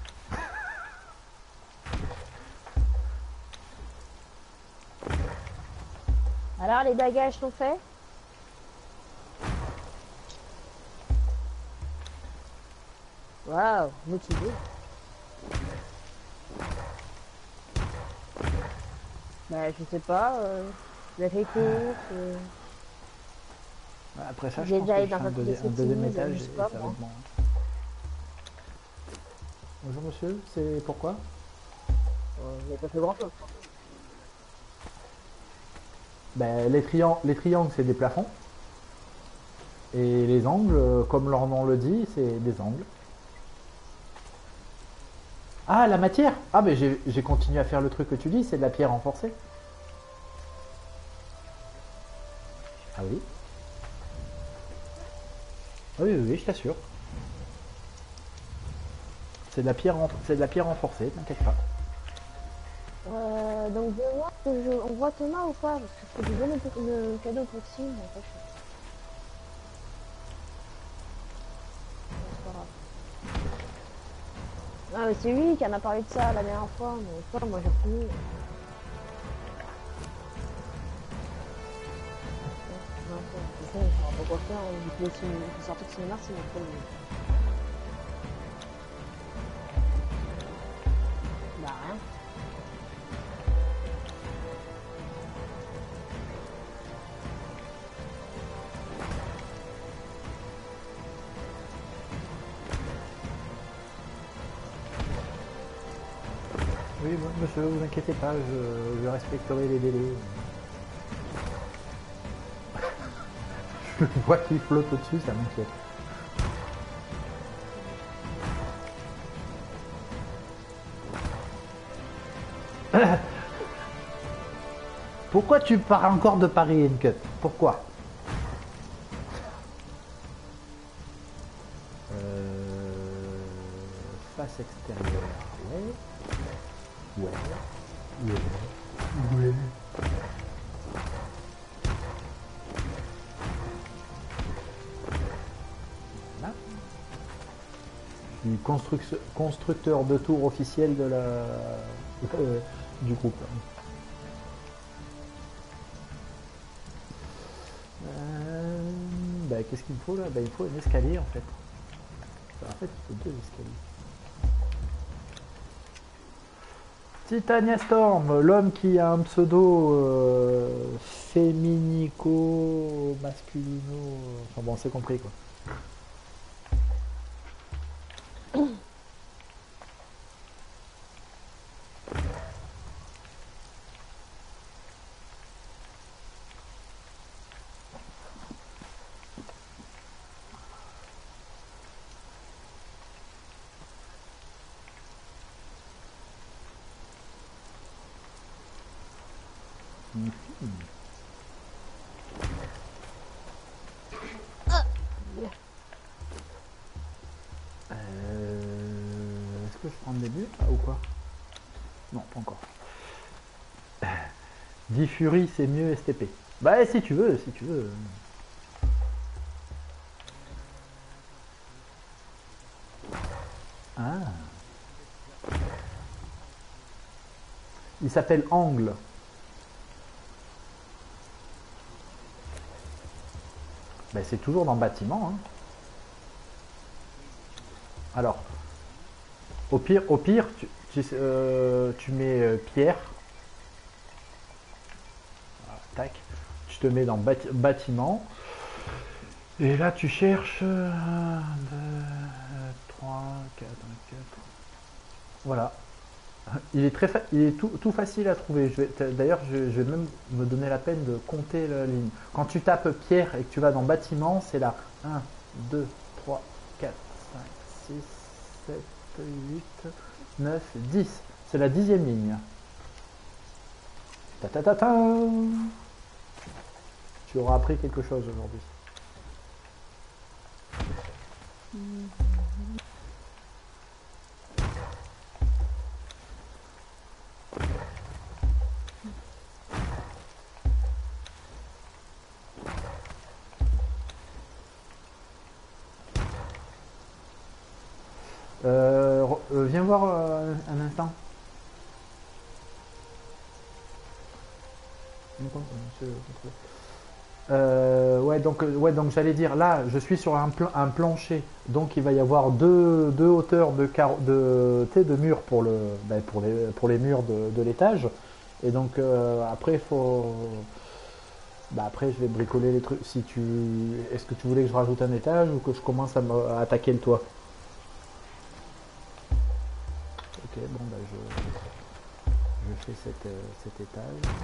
Alors, les bagages sont faits? Waouh, motivé. Bah, je sais pas, j'ai fait course. Après ça, je J'ai pense déjà que été je fais dans un un deuxième étage et je sais ça pas, va moi. être bon. Bonjour monsieur, c'est pourquoi? J'ai pas fait grand chose. Ben, les triangles, c'est des plafonds. Et les angles, comme leur nom le dit, c'est des angles. Ah, la matière! Ah, ben j'ai continué à faire le truc que tu dis, c'est de la pierre renforcée. Ah oui? Ah oui, oui, oui, je t'assure. C'est de la pierre renforcée, t'inquiète pas. Donc dis-moi, on voit Thomas ou pas? Parce que je peux lui donner le cadeau pour Sim, en fait. C'est pas grave. Ah mais c'est lui qui en a parlé de ça la dernière fois, mais pas moi j'ai retenu. Non, c'est ça, je saurais pas quoi faire, du coup il faut sortir de cinéma, c'est mon problème. Bah rien. Oui, monsieur, vous inquiétez pas, je respecterai les délais. Je vois qu'il flotte au-dessus, ça m'inquiète. Pourquoi tu pars encore de Paris Cut? Pourquoi? Face extérieure. Ouais. Ouais. Ouais. Ouais. Voilà. Je suis constructeur de tour officiel de la du groupe. Bah, qu'est-ce qu'il me faut là? Bah, il faut un escalier en fait. En fait, il faut deux escaliers. Titania Storm, l'homme qui a un pseudo féminico, masculino, enfin bon, c'est compris quoi. Est-ce que je prends des buts ou quoi? Non, pas encore. Dit Fury, c'est mieux STP. Bah si tu veux, si tu veux. Ah. Il s'appelle Angle. Bah c'est toujours dans le bâtiment. Hein. Alors, au pire, tu mets pierre. Voilà, tac. Tu te mets dans bâtiment. Et là, tu cherches 1, 2, 3, 4, 4. Voilà. Il est tout facile à trouver. D'ailleurs, je vais même me donner la peine de compter la ligne. Quand tu tapes pierre et que tu vas dans bâtiment, c'est là 1, 2, 3, 4, 5, 6, 7, 8, 9, 10. C'est la 10e ligne. Ta ta ta ta. Tu auras appris quelque chose aujourd'hui. Viens voir un instant. Ouais, donc j'allais dire, là, je suis sur un plancher, donc il va y avoir deux hauteurs de murs pour les murs de l'étage. Et donc après, après, je vais bricoler les trucs. Est-ce que tu voulais que je rajoute un étage ou que je commence à attaquer le toit? Ok, bon, je fais cet étage.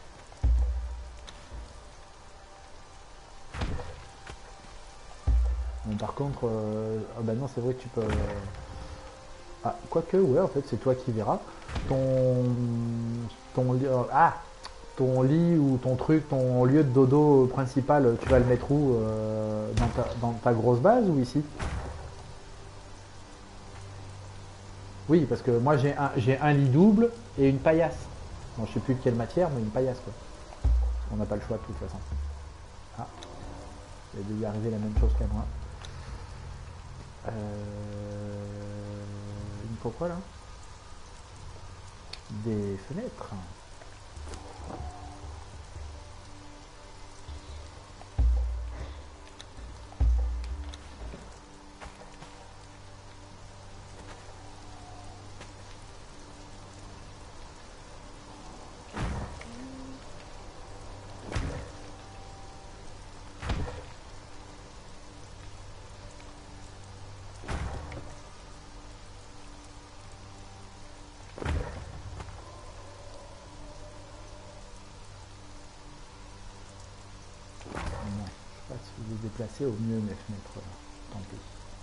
Bon, par contre, non, c'est vrai que tu peux. Ah, quoique, ouais, en fait, c'est toi qui verras. Ton lit ou ton truc, ton lieu de dodo principal, tu vas le mettre où dans ta grosse base ou ici? Oui, parce que moi j'ai un lit double et une paillasse. Bon, je sais plus de quelle matière, mais une paillasse quoi. On n'a pas le choix de toute façon. Ah, il a dû y arriver la même chose qu'à moi. Il me faut quoi là? Des fenêtres. déplacer au mieux mes fenêtres. Tant pis.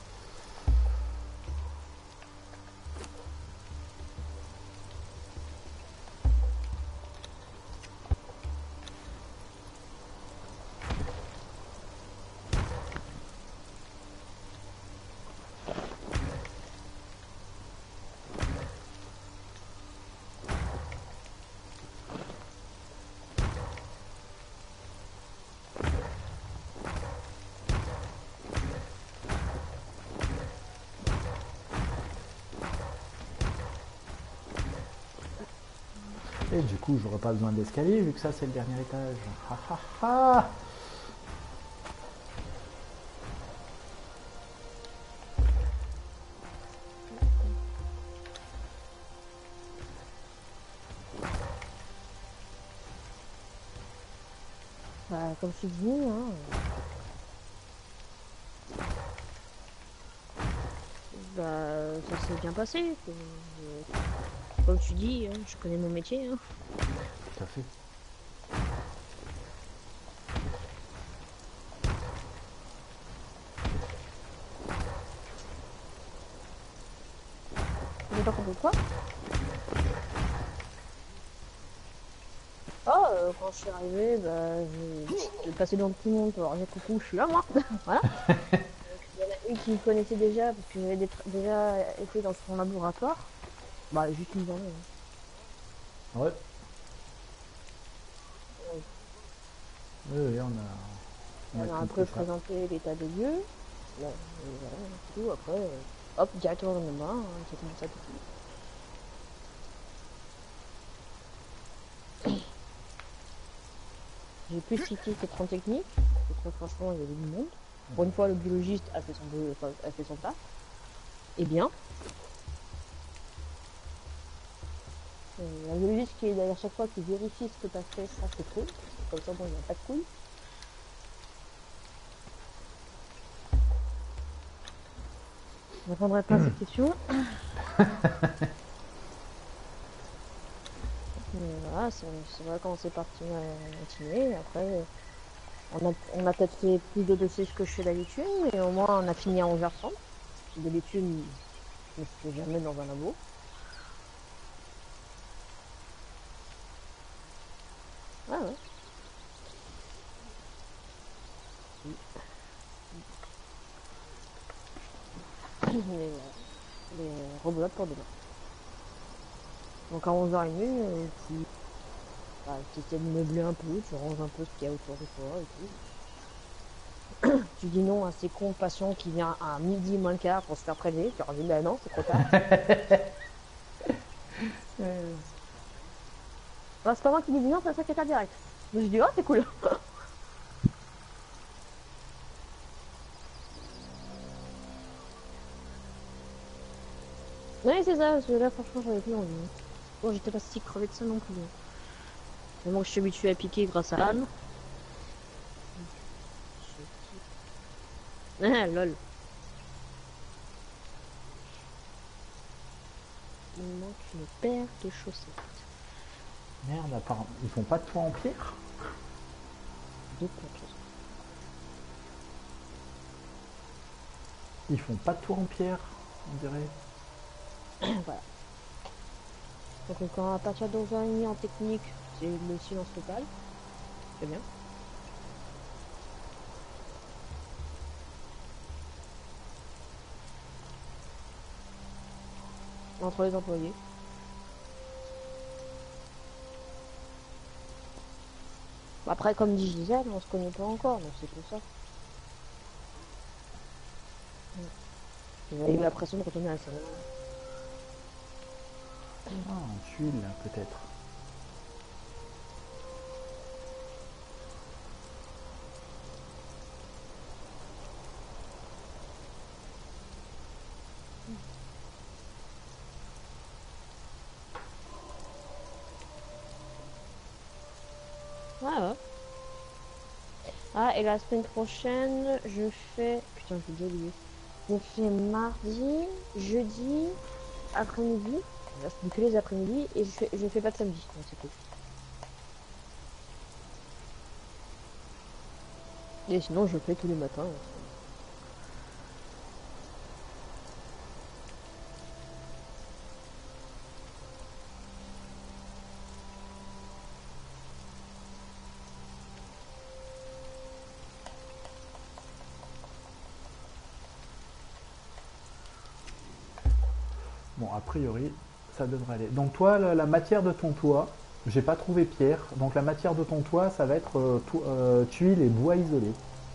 Et du coup, j'aurai pas besoin d'escalier vu que ça c'est le dernier étage. Ha ha ha. Bah, comme je te dis, hein. Bah, ça s'est bien passé. Comme tu dis, hein, je connais mon métier. Hein. Tout à fait. J'ai pas compris quoi. Oh, quand je suis arrivé, bah, j'ai passé dans le petit monde pour leur dire coucou, je suis là moi. Voilà. Il y en a une qui me connaissait déjà parce que j'avais déjà été dans son laboratoire. Bah, juste une journée. Hein. Ouais. Oui, on On a un compris peu ça. présenté l'état des lieux. Bon, et voilà, c'est tout. Après, hop, directement dans le bain, hein, c'est comme ça tout de suite. J'ai plus cité cette grande technique, parce que franchement, il y avait du monde. Pour une fois, le biologiste a fait son, a fait son taf. Et bien. La biologiste qui est derrière chaque fois qui vérifie ce que tu as fait, ça c'est cool. Comme ça, bon, il n'y a pas de couilles. Je ne répondrai pas à cette question. Mais voilà, c'est vrai quand c'est parti matinée. Après, on a peut-être fait plus de dossiers que je fais d'habitude, mais au moins on a fini à 11h30. D'habitude, je ne fais jamais dans un labo. Ah ouais. Les rebelote pour demain. Donc à 11h30, tu essaies de meubler un peu, tu ranges un peu ce qu'il y a autour de toi et tout. Tu dis non à ces cons patients qui vient à midi moins le quart pour se faire prélever. Tu leur dis bah non, c'est trop tard. Bah, c'est pas moi qui dis non, c'est la secrétaire direct. Donc je dis oh c'est cool. Oui c'est ça, parce que là franchement j'avais plus envie. Bon j'étais pas si crevé de ça non plus. Mais bon je suis habitué à piquer grâce à Anne. Ah lol. Il me manque une paire de chaussettes. Merde, apparemment. Ils font pas de toit en pierre? Deux paires de chaussettes. Ils font pas de toit en pierre, on dirait. Voilà. Donc quand à partir de 11h30 en technique, c'est le silence total. C'est bien. Entre les employés. Après, comme dit Gisèle, on se connaît pas encore, donc c'est pour ça. J'ai eu l'impression de retourner à la salle. Ah, en tuile, peut-être. Ah ouais. Ah, et la semaine prochaine, je fais... Putain, j'ai déjà oublié. Je fais mardi, jeudi, après-midi. Je fais que les après-midi et je fais pas de samedi. Donc c'est cool. Et sinon, je le fais tous les matins. Bon, a priori, ça devrait aller. Donc toi, la matière de ton toit, j'ai pas trouvé pierre. Donc la matière de ton toit, ça va être tuiles et bois isolé.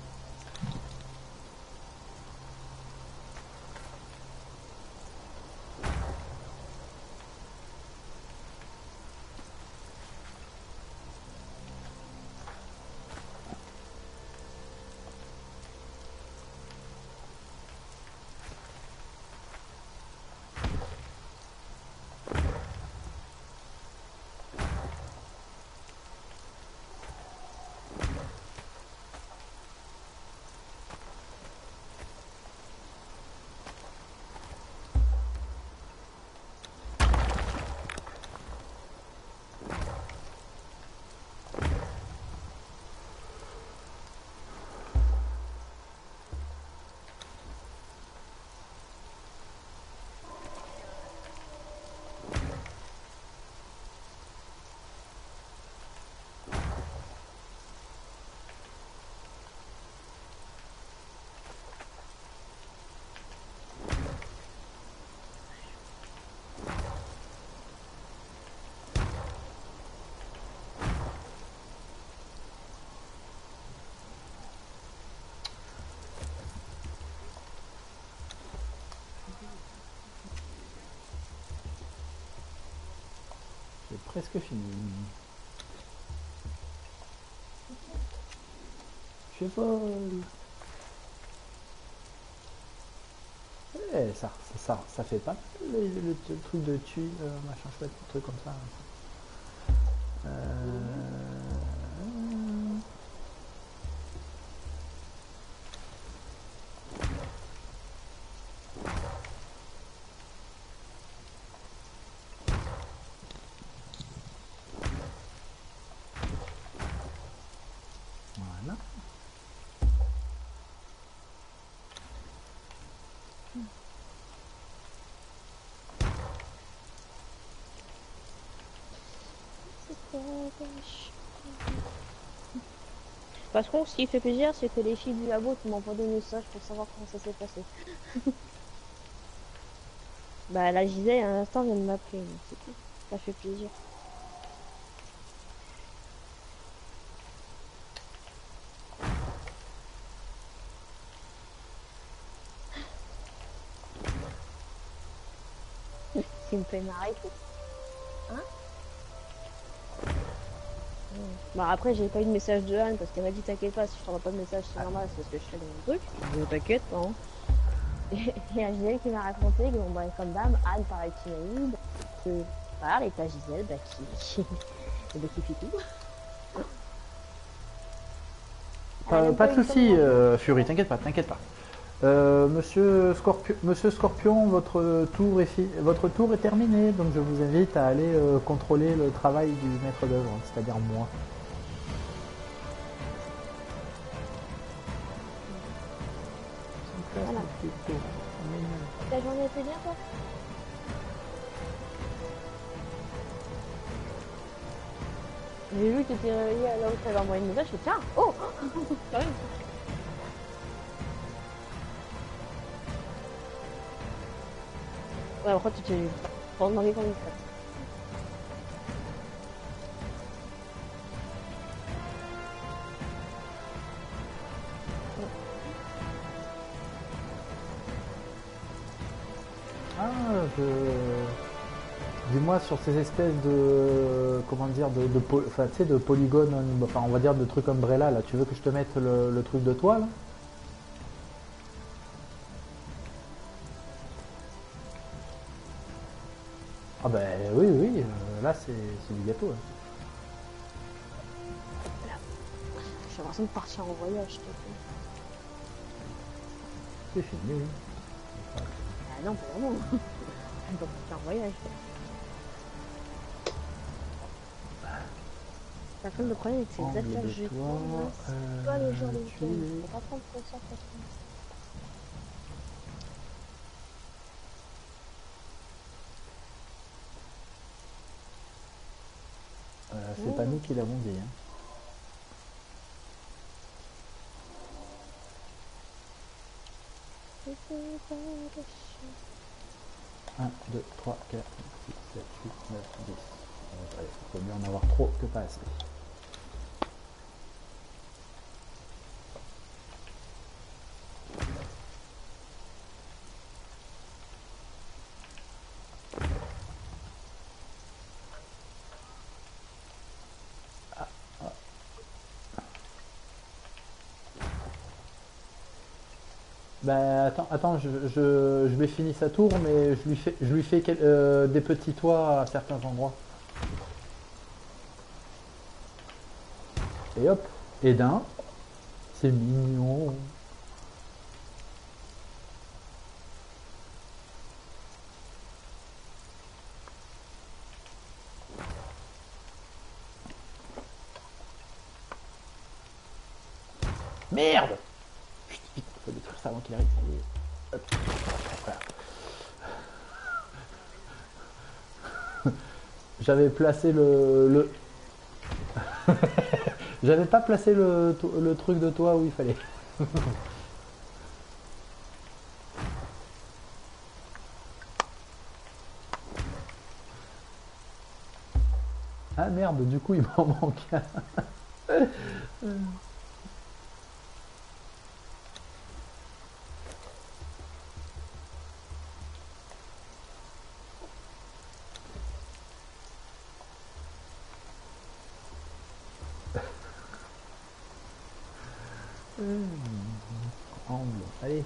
C'est presque fini. Je vole. Eh, ça fait pas le truc de tuiles, machin chouette, un truc comme ça. Voilà. Par contre, ce qui fait plaisir, c'est que les filles du labo qui m'envoient des messages pour savoir comment ça s'est passé. Bah, la Gisèle, à l'instant, vient de m'appeler, donc c'est tout. Ça fait plaisir. Ce qui me fait marrer, hein. Bah après j'ai pas eu de message de Anne parce qu'elle m'a dit t'inquiète pas si je t'envoie pas de message c'est normal c'est parce que je fais dans mon truc. Je t'inquiète non. Et Gisèle qui m'a raconté que bon bah comme dame Anne paraît timide que voilà et t'as Gisèle bah qui fait tout. Pas de soucis, Fury, t'inquiète pas, t'inquiète pas. Monsieur Scorpion, votre tour est terminé, donc je vous invite à aller contrôler le travail du maître d'œuvre, c'est-à-dire moi. Voilà. Ta journée était bien toi? J'ai vu que t'étais réveillé à l'heure où t'avais envoyé une message, je me suis dit tiens, oh quand même. Ouais, après tu t'es demandé combien de fois. Ah, dis-moi sur ces espèces de, comment dire, enfin, tu sais, de polygones, enfin, on va dire de trucs umbrella, là, tu veux que je te mette le truc de toile? Ah ben oui, oui, là c'est du gâteau. Hein. J'ai l'impression de partir en voyage, je te fais. C'est fini, oui. Ah non, pas vraiment. Je dois partir en voyage. Par contre, le problème, c'est que ces Angle attaques de jetons, toit, c'est pas le genre de tuiles. week-end. Faut pas prendre concentration. C'est pas nous qui l'avons dit. Hein. 1, 2, 3, 4, 5, 6, 7, 8, 9, 10. Il faut mieux en avoir trop que pas assez. Bah attends, je vais finir sa tour, mais je lui fais des petits toits à certains endroits. Et hop, et d'un, c'est mignon. Merde! Chut, vite, faut détruire ça avant qu'il arrive. Allez, hop. Voilà. J'avais placé J'avais pas placé le truc de toit où il fallait. Ah merde, du coup il m'en manque un. Angle, allez.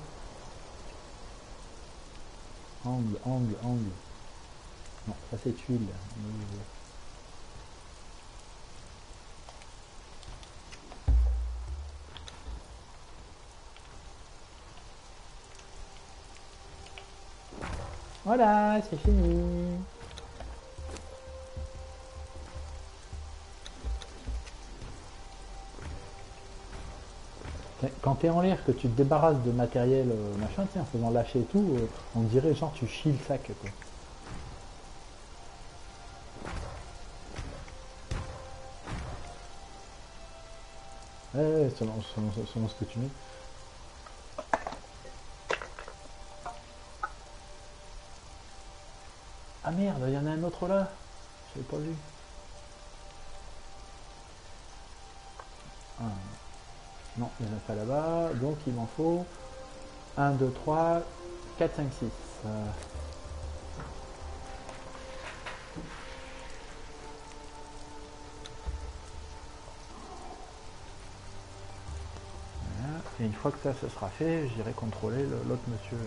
Angle, angle, angle. Non, ça c'est tuile. Voilà, c'est fini. Quand t'es en l'air, que tu te débarrasses de matériel machin, tiens, en faisant lâcher et tout, on dirait genre tu chies le sac quoi. Ouais, selon ce que tu mets. Ah merde, il y en a un autre là. Je l'ai pas vu. Ah. Non, il n'y en a pas là-bas. Donc il m'en faut 1, 2, 3, 4, 5, 6. Voilà. Et une fois que ça se sera fait, j'irai contrôler l'autre monsieur.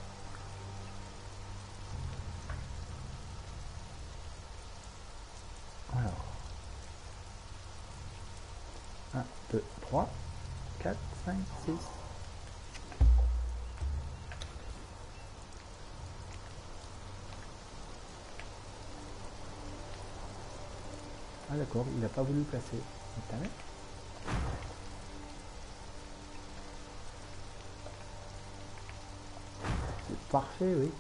Alors. 1, 2, 3, 4, 5, 6. Ah d'accord, il n'a pas voulu placer. C'est parfait, oui.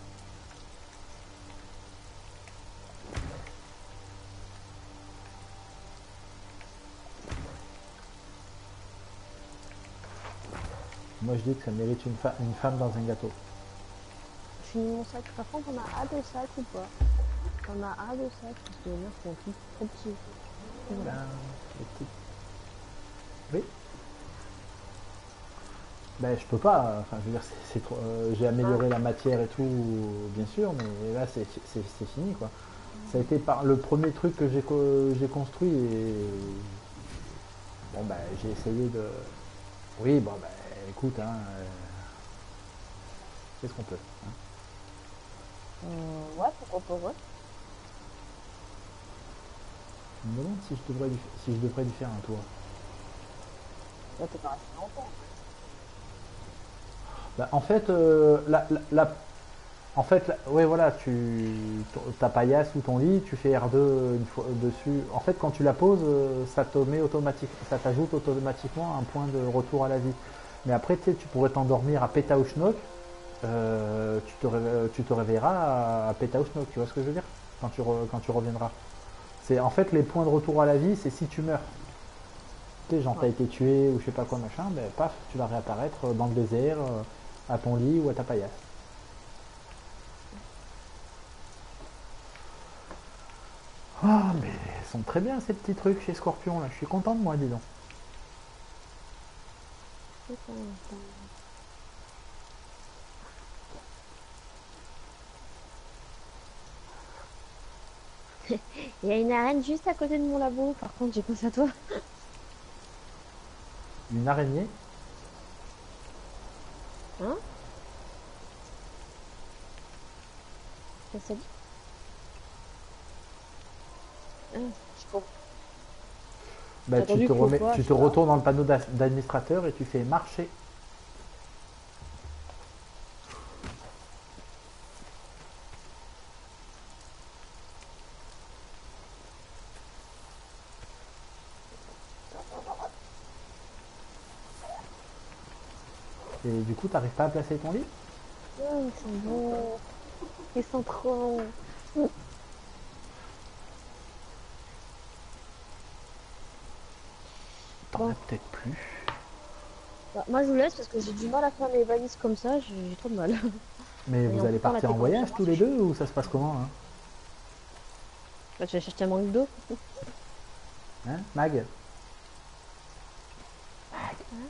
Moi je dis que ça mérite une femme dans un gâteau. Je finis mon sac. Par contre, on a A de sac ou pas? On a A de sac parce que les meufs sont tous trop petits. Voilà. Oui. Ben je peux pas, enfin je veux dire c'est trop. J'ai amélioré la matière et tout, bien sûr, mais là c'est fini quoi. Ça a été par le premier truc que j'ai construit et bon ben j'ai essayé de. Oui bon ben écoute hein. Qu'est-ce qu'on peut hein. Ouais, pourquoi pas, ouais. Je me demande si je devrais lui faire un toit. Là, t'es pas resté longtemps. Bah, en fait, En fait, ouais, voilà, ta paillasse ou ton lit, tu fais R2 une fois dessus. En fait, quand tu la poses, ça te met ça t'ajoute automatiquement un point de retour à la vie. Mais après, tu sais, tu pourrais t'endormir à Pétaouchnok, tu te réveilleras à Pétaouchnok, tu vois ce que je veux dire? Quand tu reviendras. C'est en fait les points de retour à la vie, c'est si tu meurs. Tu sais, genre t'as Ouais. été tué ou je sais pas quoi machin, ben paf, tu vas réapparaître dans le désert, à ton lit ou à ta paillasse. Ah, mais ils sont très bien ces petits trucs chez Scorpion là. Je suis content de moi, dis donc. Il y a une arène juste à côté de mon labo. Par contre, j'ai pensé à toi. Une araignée. Hein? Qu'est-ce que ça dit? Ah, je comprends. Bah, J'ai entendu pourquoi, je tu sais te pas. retournes dans le panneau d'administrateur et tu fais marcher. Et du coup, t'arrives pas à placer ton lit. Oh, ils sont bons. Ils sont trop bons. T'en as Bon, peut-être plus. bah, moi je vous laisse parce que j'ai du mal à faire mes valises comme ça. J'ai trop de mal. Mais vous Ayant tout allez le temps la partir en technique sur voyage moi, tous c'est les chiant. deux ou ça se passe comment hein, Bah, tu vas chercher un manque d'eau. hein Mag. Hein?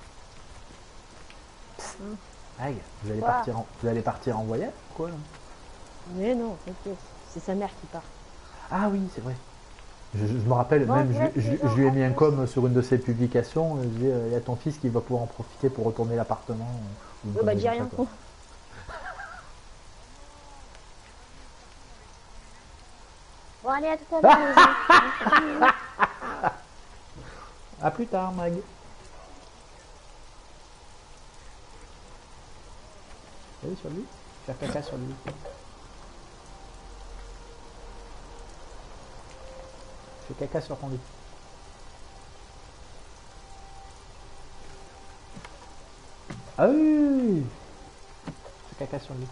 Hein? Mag, Quoi? vous allez partir en voyage quoi là? Mais non, t'inquiète. C'est sa mère qui part. Ah oui, c'est vrai. Je me rappelle, Bon, même je vous laisse les gens. je lui ai À mis un plus. com sur une de ses publications. Je dis, il y a ton fils qui va pouvoir en profiter pour retourner l'appartement. Ou une Bah, connerie dis comme ça, rien. quoi. Bon, allez, à tout à l'heure, les gens. À plus tard, Mag. Allez, sur lui. Faire caca sur lui. Fais caca sur ton lit. Ah oui, oui, oui. Fais caca sur lui.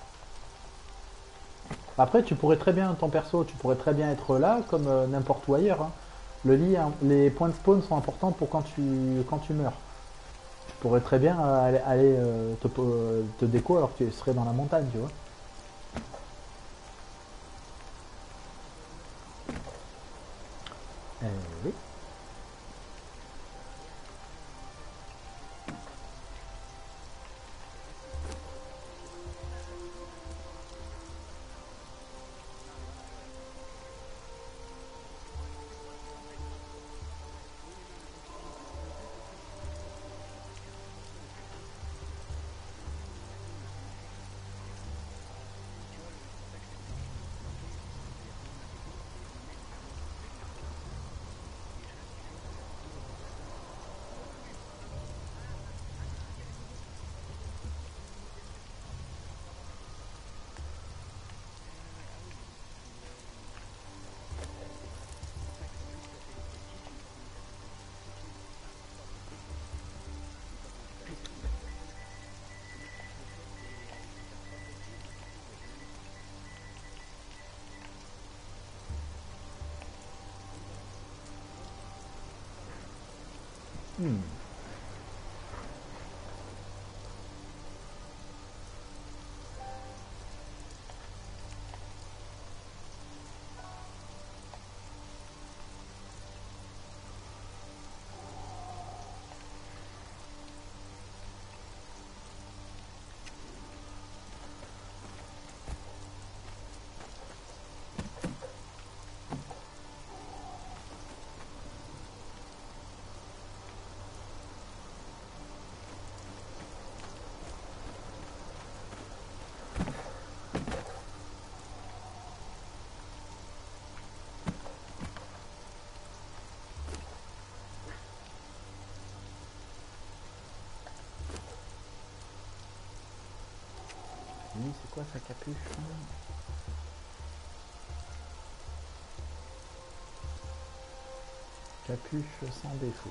Après, tu pourrais très bien, ton perso, tu pourrais très bien être là, comme n'importe où ailleurs. Hein. Le lit, hein, les points de spawn sont importants pour quand tu meurs. Tu pourrais très bien aller te déco alors que tu serais dans la montagne, tu vois. Oui. Hmm. lui, c'est quoi sa capuche? Capuche sans défaut.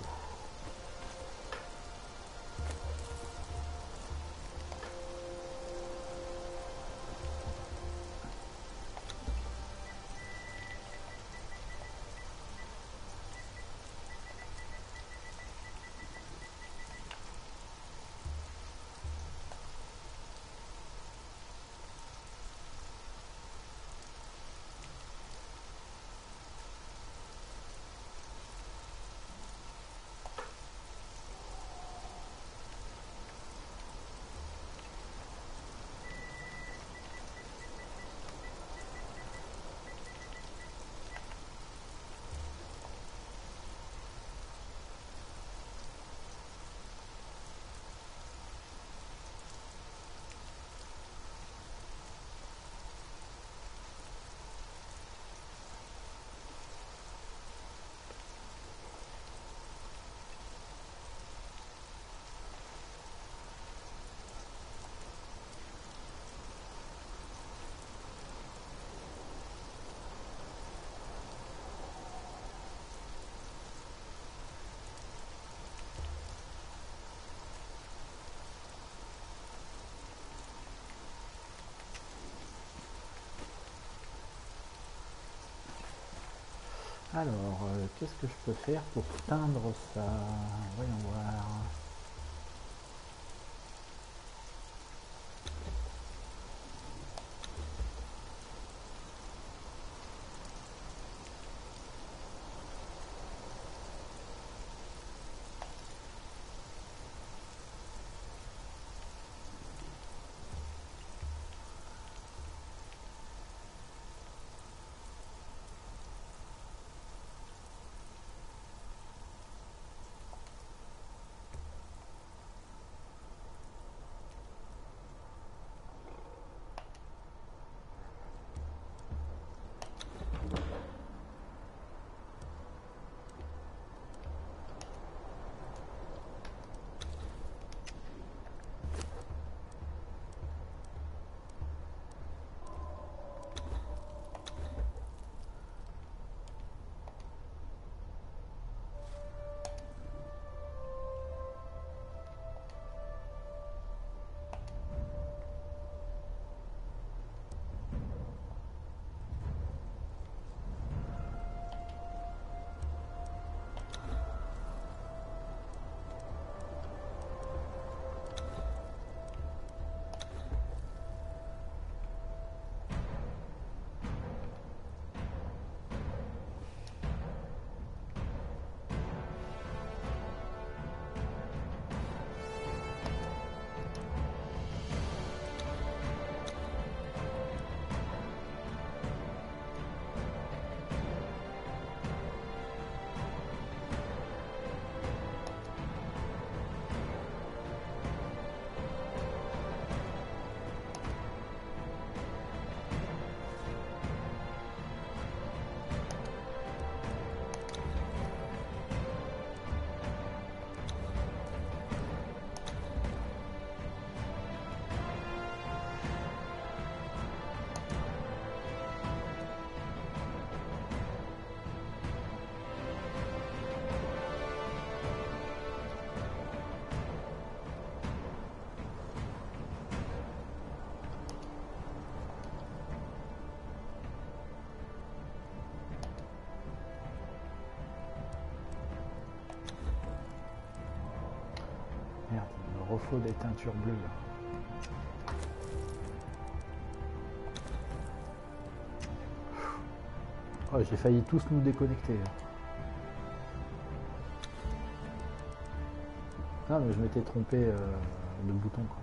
Alors, qu'est-ce que je peux faire pour teindre ça? Voyons voir. Merde, il me refaut des teintures bleues là. Oh, j'ai failli tous nous déconnecter. Non mais je m'étais trompé de bouton quoi.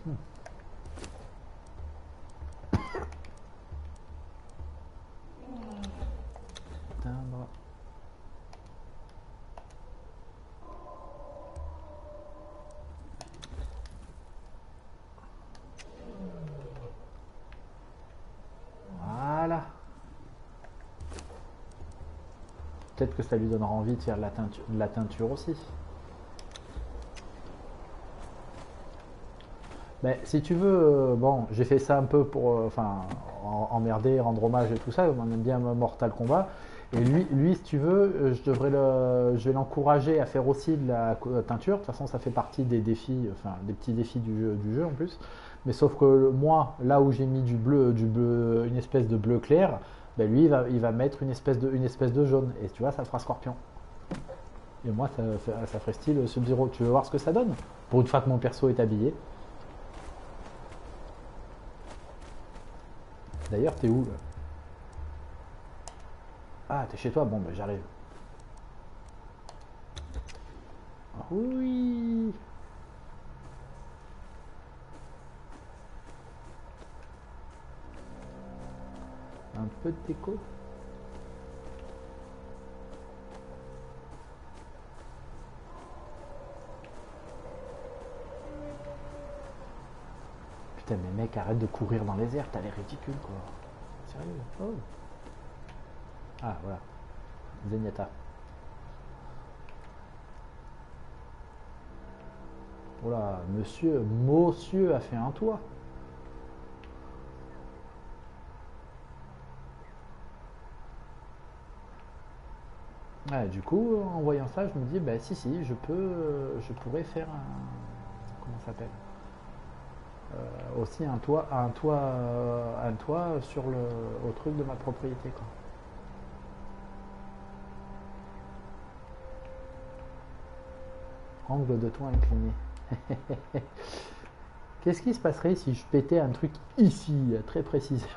Timbre. Voilà. Peut-être que ça lui donnera envie de faire de la teinture aussi. Mais si tu veux, bon, j'ai fait ça un peu pour emmerder, rendre hommage et tout ça. On aime bien Mortal Kombat. Et lui, si tu veux, je vais l'encourager à faire aussi de la teinture. De toute façon, ça fait partie des défis, enfin des petits défis du jeu en plus. Mais sauf que moi, là où j'ai mis du bleu, une espèce de bleu clair, ben lui, il va mettre une espèce de jaune. Et tu vois, ça fera Scorpion. Et moi, ça ferait style Sub-Zero. Tu veux voir ce que ça donne? Pour une fois que mon perso est habillé. D'ailleurs, t'es où là? Ah, t'es chez toi? Bon, ben j'arrive. Oui. Un peu de déco. Putain, mais mec, arrête de courir dans les airs, t'as l'air ridicule quoi. Sérieux? Oh. Ah, voilà. Zenyatta. Oh là, monsieur a fait un toit. Ouais, du coup, en voyant ça, je me dis, bah si, je pourrais faire un, comment ça s'appelle? Aussi un toit sur au truc de ma propriété, quoi. Angle de toit incliné. Qu'est-ce qui se passerait si je pétais un truc ici, très précisément?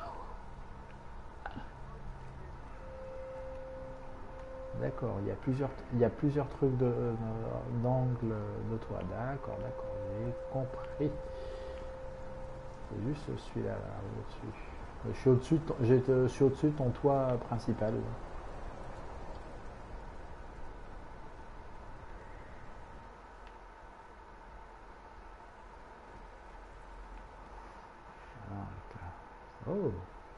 D'accord, il y a plusieurs trucs d'angle de toit. D'accord, j'ai compris. C'est juste celui-là, là, au-dessus. Je suis au-dessus de ton toit principal. Ah, oh.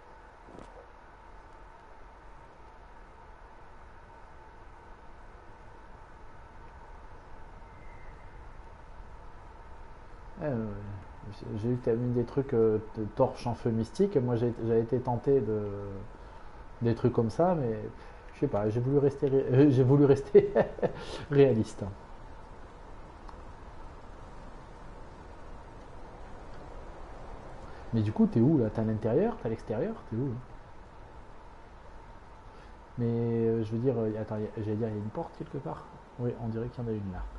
J'ai vu que tu as mis des trucs de torches en feu mystique. Moi, j'ai été tenté de des trucs comme ça, mais je sais pas. J'ai voulu rester réaliste. Mais du coup, t'es où là? T'es à l'intérieur? T'es à l'extérieur? T'es où là? Mais je veux dire, attends, j'allais dire, il y a une porte quelque part? Oui, on dirait qu'il y en a une là.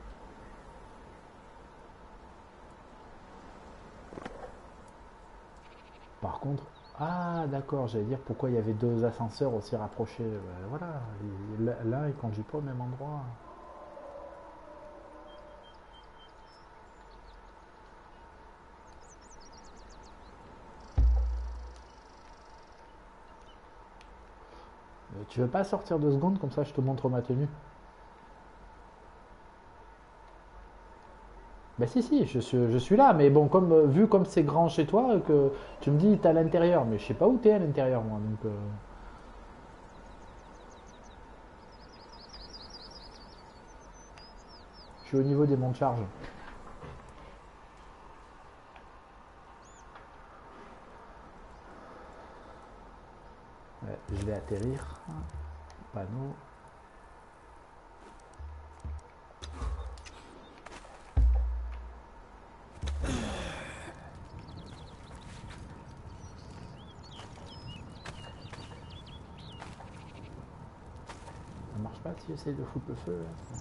Par contre, ah d'accord, j'allais dire pourquoi il y avait deux ascenseurs aussi rapprochés. Voilà, là, il conduit pas au même endroit. Tu veux pas sortir 2 secondes, comme ça je te montre ma tenue? Bah si, je suis là, mais bon, vu comme c'est grand chez toi, que tu me dis t'es à l'intérieur, mais je sais pas où t'es à l'intérieur moi, donc je suis au niveau des monts de charge. Ouais, je vais atterrir. Panneau. Ça marche pas si j'essaye de foutre le feu là.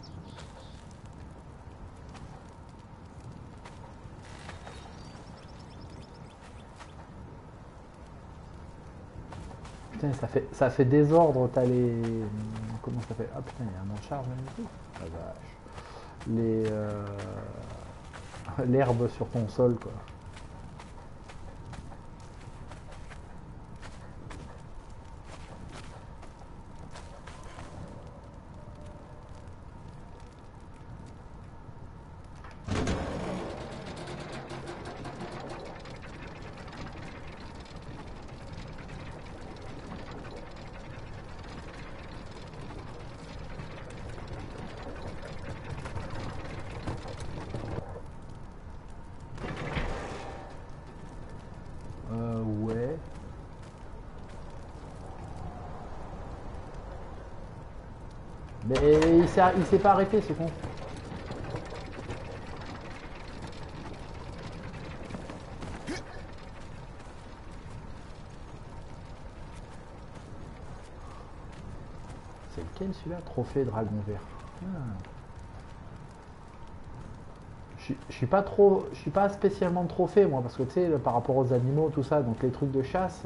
Putain, ça fait désordre, t'as les. Comment ça fait? Ah putain, il y a un en charge même ici. La vache. L'herbe sur ton sol quoi. Mais il s'est pas arrêté ce con. C'est lequel celui-là? Trophée dragon vert. Ah. Je suis pas spécialement trophée moi parce que tu sais par rapport aux animaux tout ça donc les trucs de chasse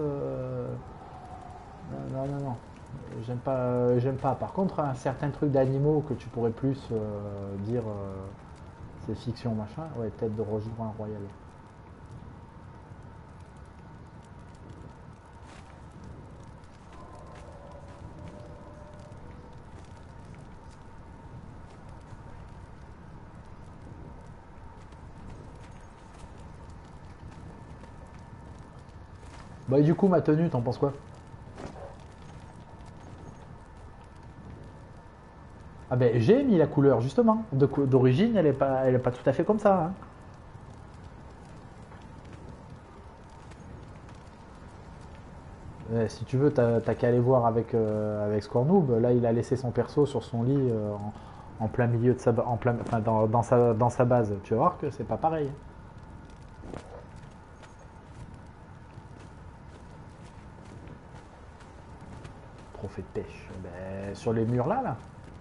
non j'aime pas par contre un certain truc d'animaux que tu pourrais plus dire c'est fiction machin ouais tête de rejoint royal. Bah et du coup ma tenue t'en penses quoi? Ah ben j'ai mis la couleur justement. D'origine elle est pas tout à fait comme ça. Hein. Si tu veux t'as qu'à aller voir avec Scornoob. Là il a laissé son perso sur son lit en plein milieu de enfin, dans sa base. Tu vas voir que c'est pas pareil. Trophée de pêche. Ben, sur les murs là.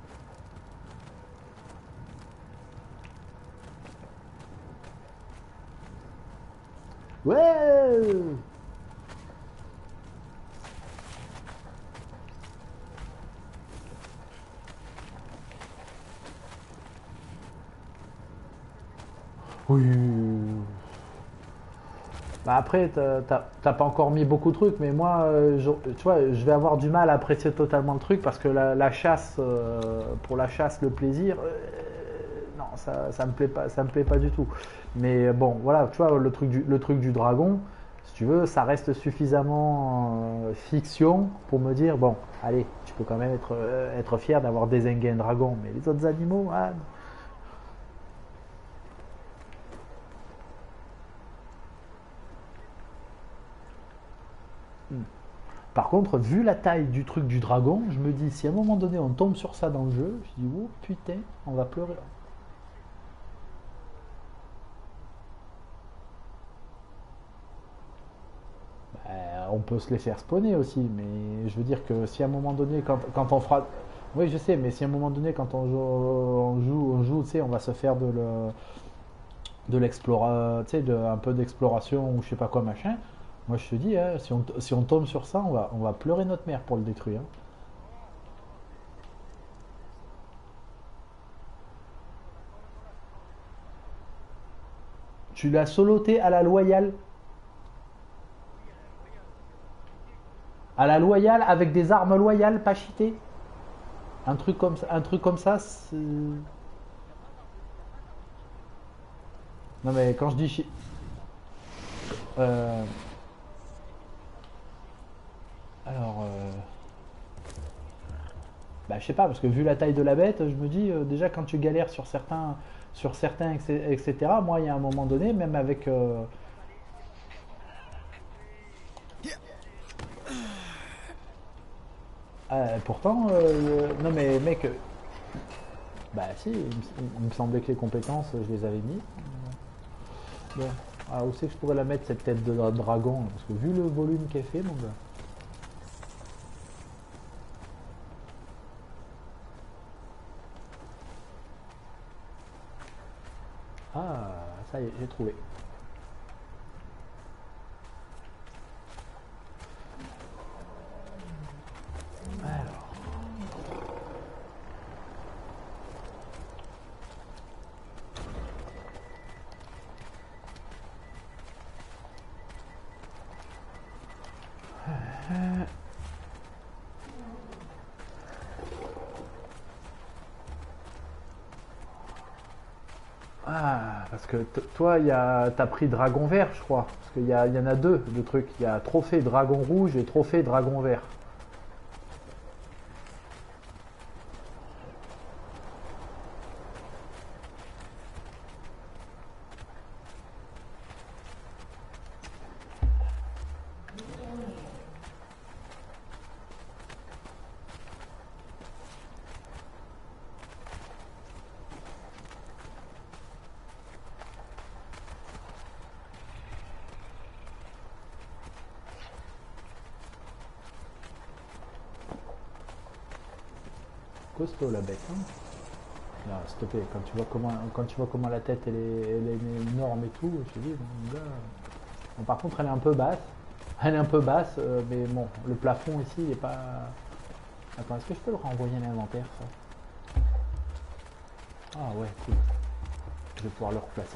Ouais. Oui. Bah après, t'as pas encore mis beaucoup de trucs, mais moi, tu vois, je vais avoir du mal à apprécier totalement le truc parce que la chasse, pour la chasse, le plaisir, non, ça me plaît pas du tout. Mais bon, voilà, tu vois, le truc du dragon, si tu veux, ça reste suffisamment fiction pour me dire, bon, allez, tu peux quand même être fier d'avoir dézingué un dragon, mais les autres animaux, ah, par contre, vu la taille du truc du dragon, je me dis, si à un moment donné on tombe sur ça dans le jeu, je dis, oh putain, on va pleurer. On peut se les faire spawner aussi, mais je veux dire que si à un moment donné, quand on fera. Oui, je sais, mais si à un moment donné, quand on joue, tu sais, on va se faire de l'exploration, tu sais, un peu d'exploration ou je sais pas quoi machin. Moi, je te dis, hein, si on tombe sur ça, on va pleurer notre mère pour le détruire. Hein. Tu l'as soloté à la loyale. À la loyale avec des armes loyales, pas cheatées. Un truc comme ça, c'est. Non mais quand je dis euh, alors bah je sais pas parce que vu la taille de la bête, je me dis déjà quand tu galères sur certains etc. Moi il y a un moment donné même avec pourtant non mais mec bah si il me semblait que les compétences je les avais mis. Bon. Ah, où c'est que je pourrais la mettre cette tête de dragon parce que vu le volume qu'elle fait mon gars. Ah ça y est j'ai trouvé. Alors. Ah, parce que toi, t'as pris dragon vert, je crois. Parce qu'il y en a deux de trucs. Il y a trophée dragon rouge et trophée dragon vert. Costaud la bête. Hein. Non, s'il te plaît, quand tu vois comment la tête elle est énorme et tout, je te dis, bon, gars. Bon, par contre, elle est un peu basse. Elle est un peu basse, mais bon, le plafond ici, il est pas. Attends, est-ce que je peux le renvoyer à l'inventaire ça? Ah ouais, cool. Je vais pouvoir le replacer.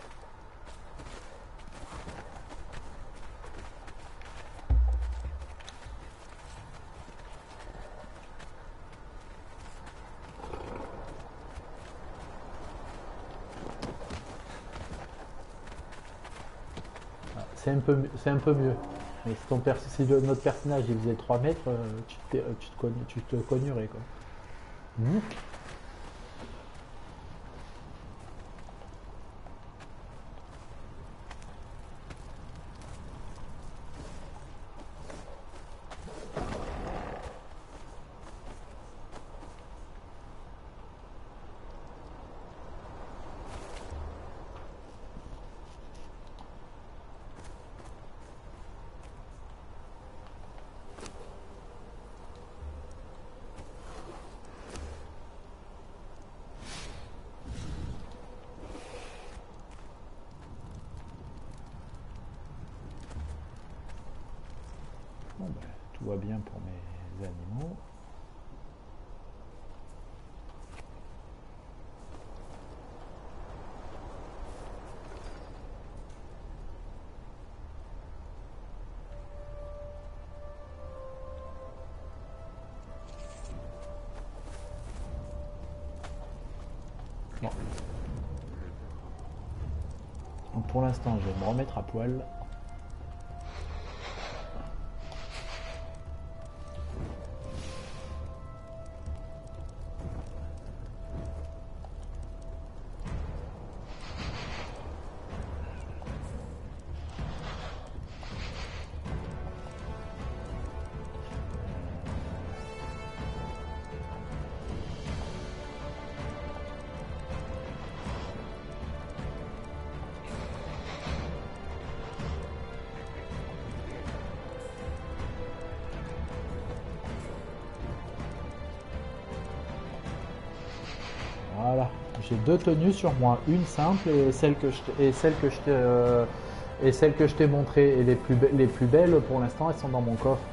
C'est un peu mieux. Mais si notre personnage il faisait 3 mètres, tu te cognerais quoi. Mmh. Bon, ben, tout va bien pour mes animaux. Bon. Donc pour l'instant, je vais me remettre à poil. Voilà, j'ai 2 tenues sur moi, une simple et celle que je t'ai montré. Et les plus belles pour l'instant, elles sont dans mon coffre,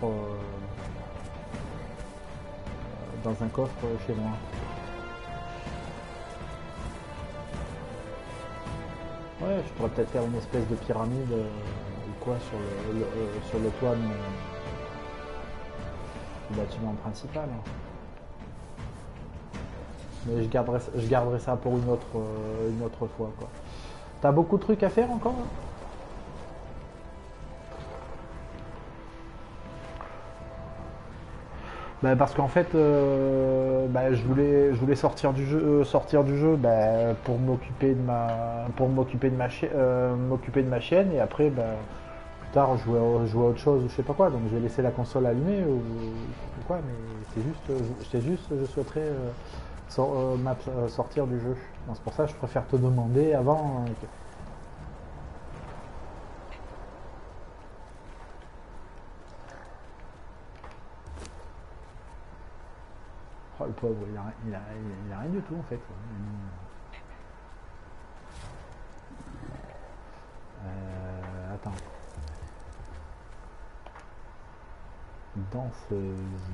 dans un coffre chez moi. Ouais, je pourrais peut-être faire une espèce de pyramide ou quoi sur le toit du bâtiment principal. Mais je garderai ça pour une autre fois, quoi. T'as beaucoup de trucs à faire encore là? Bah, parce qu'en fait, bah, je voulais sortir du jeu bah, pour m'occuper de m'occuper de ma chienne et après, bah, plus tard, jouer à autre chose ou je sais pas quoi. Donc, je vais laisser la console allumée ou quoi. Mais c'est juste, je souhaiterais sortir du jeu. Donc, c'est pour ça que je préfère te demander avant. Oh, le pauvre, il a rien du tout en fait. Attends. Danseuse.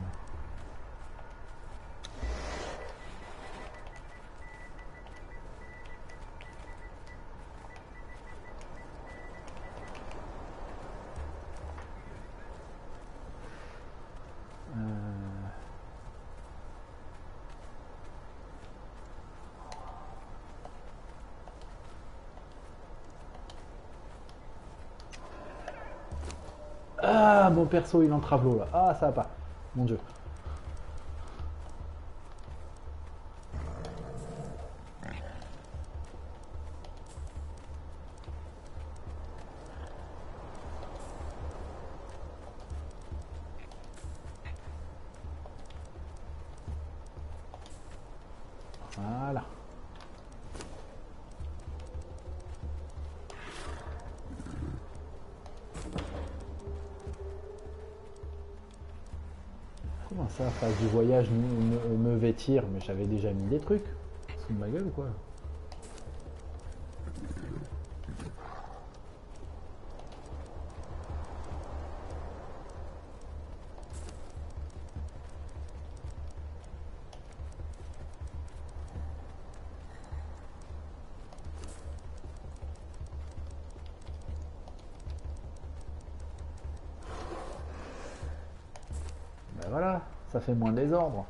Ah, mon perso, il entrave l'eau là. Ah, ça va pas. Mon dieu. Voilà. Comment ça, phase du voyage, me vêtir? Mais j'avais déjà mis des trucs. C'est de ma gueule ou quoi? Ben voilà, ça fait moins désordre.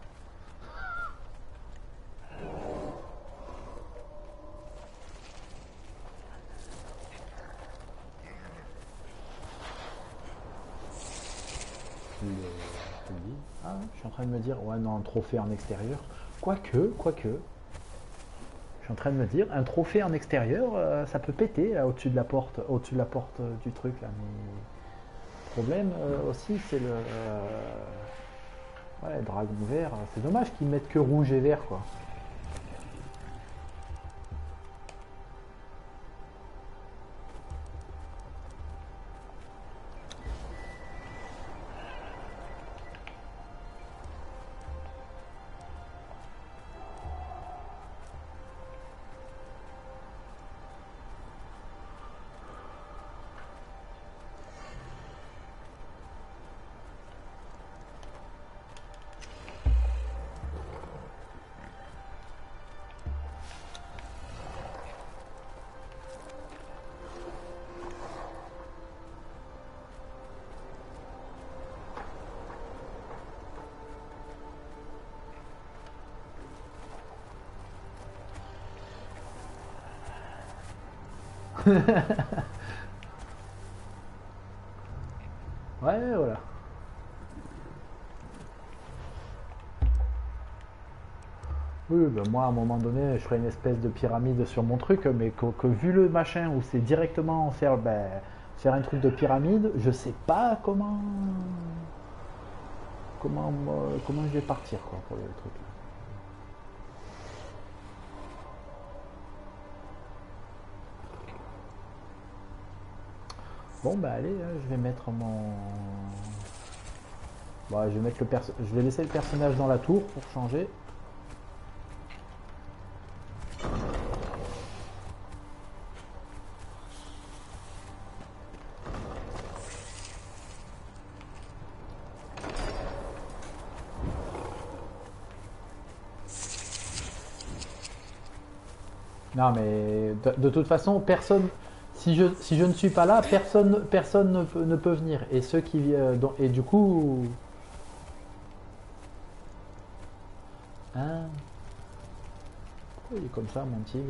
Je te le dis. Ah, je suis en train de me dire, ouais, non, un trophée en extérieur. Quoique. Je suis en train de me dire, un trophée en extérieur, ça peut péter là, au-dessus de la porte, du truc là. Mais le problème aussi, c'est le ouais, dragon vert. C'est dommage qu'ils mettent que rouge et vert, quoi. Ouais, voilà. Oui, ben moi à un moment donné, je ferai une espèce de pyramide sur mon truc, mais que vu le machin où c'est directement faire, ben, faire un truc de pyramide, je sais pas comment je vais partir quoi pour le truc. Bon bah allez, je vais mettre mon. Bon, je vais mettre je vais laisser le personnage dans la tour pour changer. Non mais de toute façon, personne. Si je ne suis pas là, personne ne peut venir. Et ceux qui et du coup. Hein, pourquoi il est comme ça mon tigre?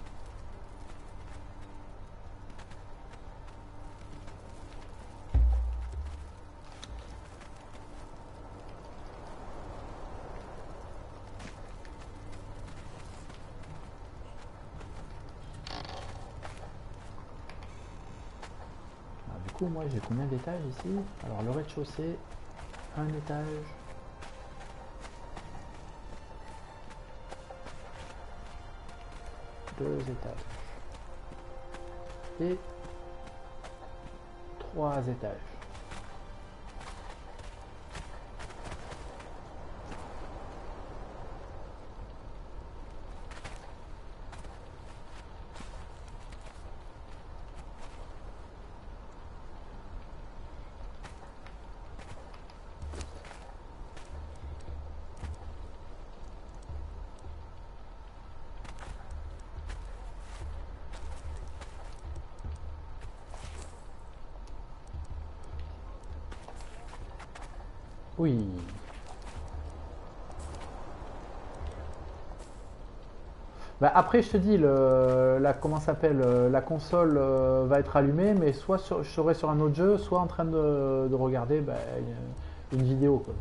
Du coup, moi j'ai combien d'étages ici? Alors le rez-de-chaussée, un étage. Deux étages. Et trois étages. Oui. Bah après, je te dis, comment ça s'appelle, la console va être allumée, mais soit je serai sur un autre jeu, soit en train de regarder bah, une vidéo, quoi.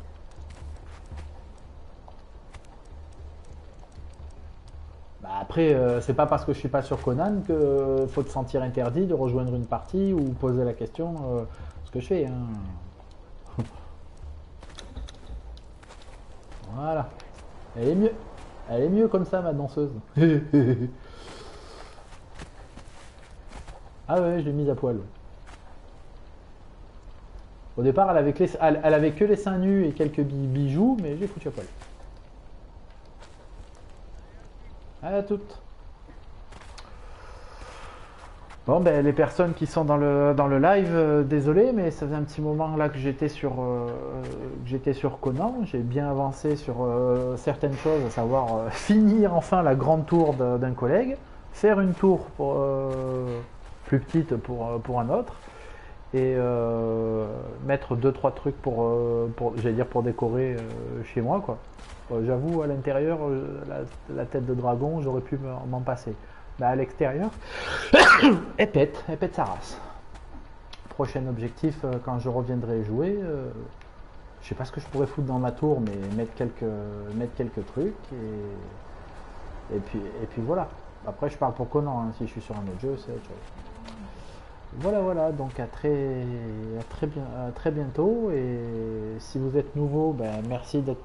Bah après, c'est pas parce que je suis pas sur Conan que faut te sentir interdit de rejoindre une partie ou poser la question ce que je fais. Hein. Voilà. Elle est mieux. Elle est mieux comme ça, ma danseuse. Ah ouais, je l'ai mise à poil. Au départ, elle avait que les seins nus et quelques bijoux, mais j'ai foutu à poil. À toutes. Bon, ben les personnes qui sont dans le live, désolé, mais ça faisait un petit moment là que j'étais sur Conan. J'ai bien avancé sur certaines choses, à savoir finir enfin la grande tour d'un collègue, faire une tour plus petite pour un autre, et mettre 2-3 trucs j'allais dire pour décorer chez moi, quoi. J'avoue, à l'intérieur, la tête de dragon, j'aurais pu m'en passer. Mais à l'extérieur, elle pète sa race. Prochain objectif, quand je reviendrai jouer, je sais pas ce que je pourrais foutre dans ma tour, mais mettre quelques trucs, et puis voilà. Après, je parle pour Conan, hein. Si je suis sur un autre jeu, c'est autre chose. Voilà, donc à très bientôt, et si vous êtes nouveau, ben, merci d'être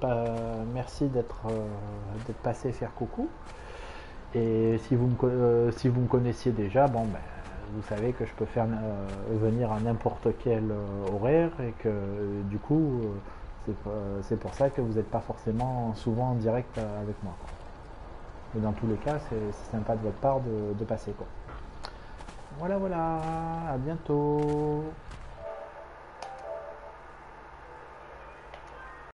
passé faire coucou. Et si vous me connaissiez déjà, bon, ben, vous savez que je peux faire venir à n'importe quel horaire, et que du coup, c'est pour ça que vous n'êtes pas forcément souvent en direct avec moi, quoi. Mais dans tous les cas, c'est sympa de votre part de passer, quoi. Voilà, à bientôt.